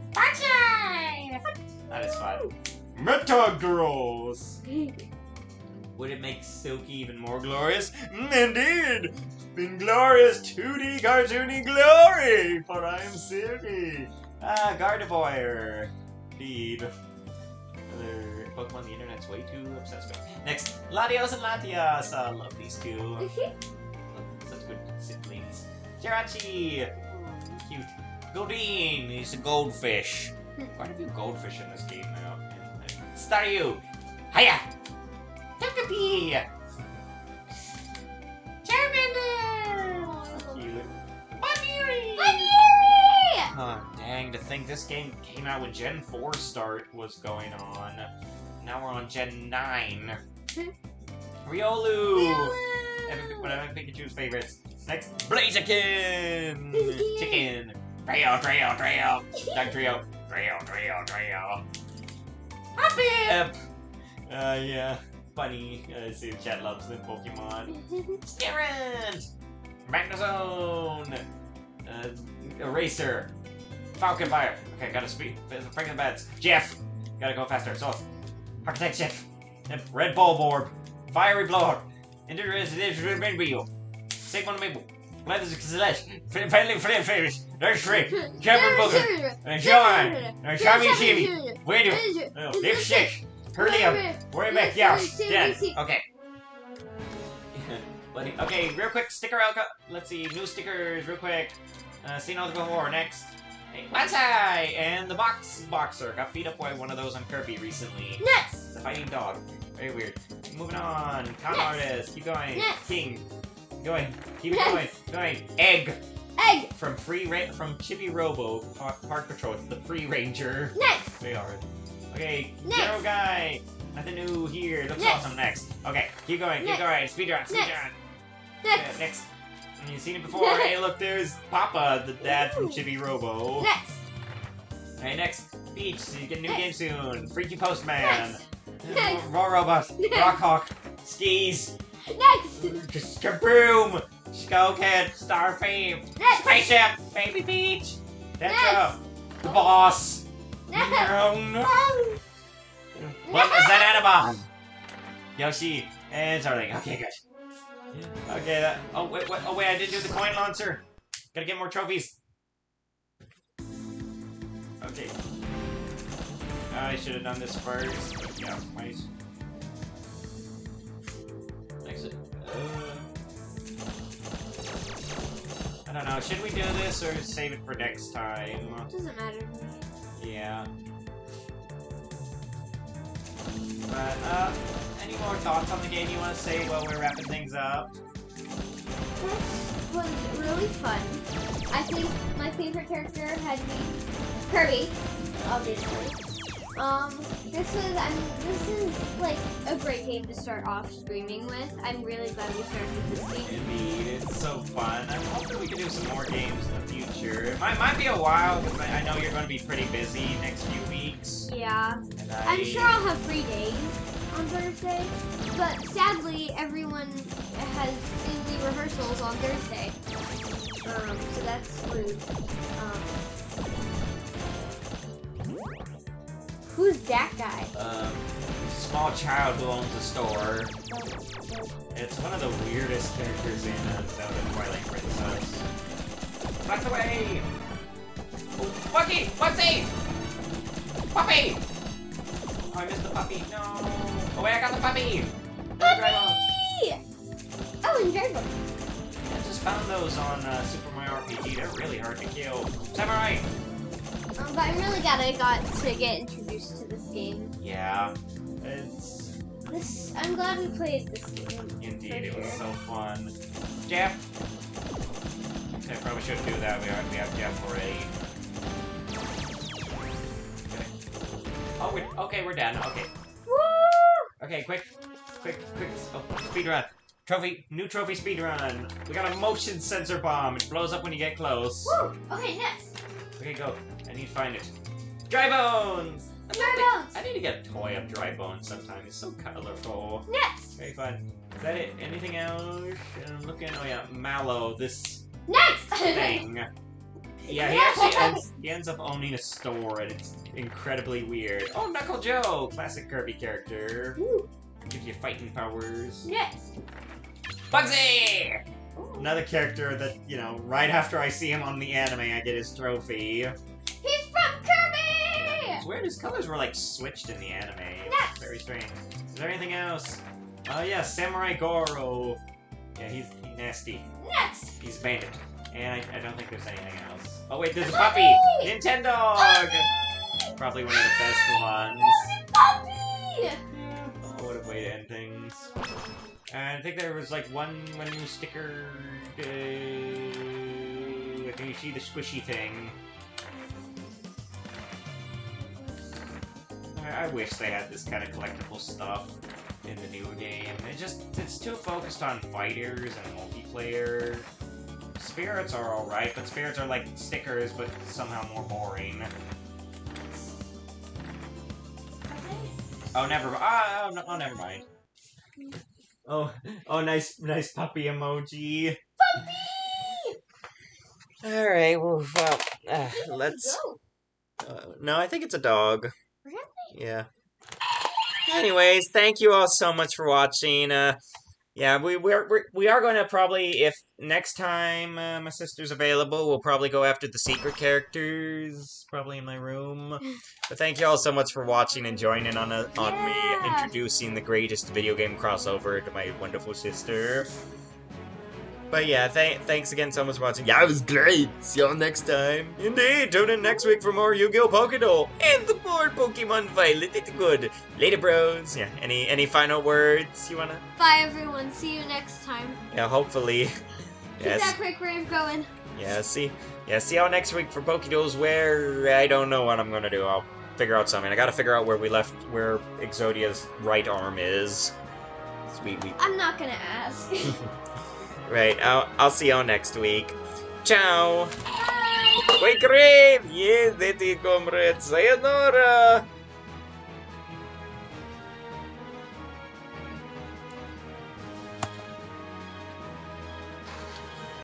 That is fun. Metagross! Would it make Silky even more glorious? Indeed! Been glorious two D cartoony glory! For I am Silky! Ah, Gardevoir! Indeed. Other Pokemon the internet's way too obsessed with. Next, Latios and Latias! I love these two. Such good siblings. Jirachi! Cute. Goldeen, he's a goldfish. Quite a few goldfish in this game now. Staryu! Hiya! Togepi! Charmander! Cute. Bunny! Oh, dang, to think this game came out when Gen four start was going on. Now we're on Gen nine. Riolu! One of Pikachu's favorites. Next, Blaziken! Chicken! Trail, trail, trail! Dog trio. Trail, trail, trail. Hoppip! Uh, yeah. Funny. Uh, see if chat loves the Pokemon. Starrant! Magnezone! Uh, Eraser! Falcon Fire! Okay, gotta speed. Break the beds. Jeff! Gotta go faster. So, Architect Jeff! Red Bull Orb! Fiery Blower! Individual Wheel! Sigmund Maple! Letters Slash! Friendly Flame Fish! Nursery! Cabin Booger! And John! And Tommy Shimmy! Wait a minute! Lipstick! Hurry up! Worry back, yeah! Done! Okay. Buddy. Okay, real quick, sticker out. Let's see, new stickers, real quick. Uh, seen all the before. Next. Hey, Lansai! And the Box Boxer. Got beat up by one of those on Kirby recently. Next! It's a fighting dog. Very weird. Moving on. Con Next. Artist. Keep going. Next. King. Going. Keep Next. going. Going. Egg. Egg! From Free Ra from Chibi Robo Park, Park Patrol. It's the Free Ranger. Next! They are. Okay. Next. Zero Guy. Nothing new here. Looks Next. awesome. Next. Okay. Keep going. Keep Next. going. Speed run. Speed Next. run. Next! Yeah, next. You've seen it before. Hey, look, there's Papa, the dad from Chibi Robo. Next! Hey, next. Peach, you get a new Next. game soon. Freaky Postman. Next. Next. Raw Robot. Next. Rockhawk. Skis. Next! Kaboom. Skullcat. Starfave. Next! Spaceship. Baby Peach. That's Next. up. The boss. Next! No, no. What is that Anima? Yoshi and Starling. Okay, good. Okay, that. Oh wait, wait, oh wait! I didn't do the coin launcher. Gotta get more trophies. Okay. I should have done this first. But yeah, nice. Next. Uh, I don't know. Should we do this or save it for next time? Doesn't matter. Yeah. But, uh, any more thoughts on the game you want to say while we're wrapping things up? This was really fun. I think my favorite character had to be Kirby, obviously. Um, this was, I mean, this is like a great game to start off streaming with. I'm really glad we started with this game. Indeed, it's so fun. I'm hoping we can do some more games in the future. It might, might be a while, because I know you're going to be pretty busy next few weeks. Yeah. And I... I'm sure I'll have free days on Thursday, but sadly everyone has busy rehearsals on Thursday. Um, so that's rude. Um, who's that guy? Um, small child who owns a store. It's one of the weirdest characters in uh, Zelda Twilight Princess. Back the way! Oh, Bucky! Bugsy! Puppy! Oh, I missed the puppy. No! Oh wait, I got the puppy! Puppy! Oh, and Dragon. I just found those on uh, Super Mario R P G. They're really hard to kill. Samurai! Um, but I'm really glad I got to get introduced to this game. Yeah. It's... This, I'm glad we played this game. Indeed, for it was sure. so fun. Jeff! Okay, probably shouldn't do that. We, are, we have Jeff already. Okay. Oh, we're, okay, we're done. Okay. Woo! Okay, quick. Quick, quick. Oh, speed run. Trophy, new trophy speed run. We got a motion sensor bomb. It blows up when you get close. Woo! Okay, next. Okay, go. I need to find it. Dry bones! Dry bones. I need to get a toy of dry bones sometime. It's so colorful. Next. Very fun. Is that it? Anything else? I'm looking. Oh yeah, Mallow. This Next. thing. Yeah, he actually ends. He ends up owning a store, and it's incredibly weird. Oh, Knuckle Joe, classic Kirby character. Woo. Gives you fighting powers. Next. Bugsy! Ooh. Another character that, you know, right after I see him on the anime, I get his trophy. He's from Kirby! It's weird, his colors were, like, switched in the anime. Next. Very strange. Is there anything else? Oh, yeah, Samurai Goro. Yeah, he's, he's nasty. Next. He's a bandit. And I, I don't think there's anything else. Oh, wait, there's a Puppy! puppy! Nintendo! Puppy! Probably one of the best ones. Puppy! Oh, what a way to end things. And I think there was like one one new sticker. Uh, can you see the squishy thing? I, I wish they had this kind of collectible stuff in the new game. It just it's too focused on fighters and multiplayer. Spirits are alright, but spirits are like stickers, but somehow more boring. Oh, never. Ah, oh, no, oh, never mind. Oh, oh, nice, nice puppy emoji. Puppy! All right. Well, well uh, let's. Uh, no, I think it's a dog. Really? Yeah. Anyways, thank you all so much for watching. Uh, yeah, we we're, we're we are going to probably, if next time uh, my sister's available, we'll probably go after the secret characters, probably in my room. But thank you all so much for watching and joining on a, on Yeah. me introducing the greatest video game crossover to my wonderful sister. But yeah, th thanks again so much for watching. Yeah, it was great. See y'all next time. Indeed, tune in next week for more Yu-Gi-Oh! Pokédoll and the more Pokemon Violet. It's good. Later, bros. Yeah, any any final words you wanna? Bye, everyone. See you next time. Yeah, hopefully. Keep Yes. that quick rave going. Yeah, see. Yeah, see y'all next week for Pokédolls, where I don't know what I'm gonna do. I'll figure out something. I gotta figure out where we left, where Exodia's right arm is. Sweet, we. I'm not gonna ask. Right, I'll, I'll see y'all next week. Ciao! Bye! Quick rave! Yes, that's it, comrades. Sayonara!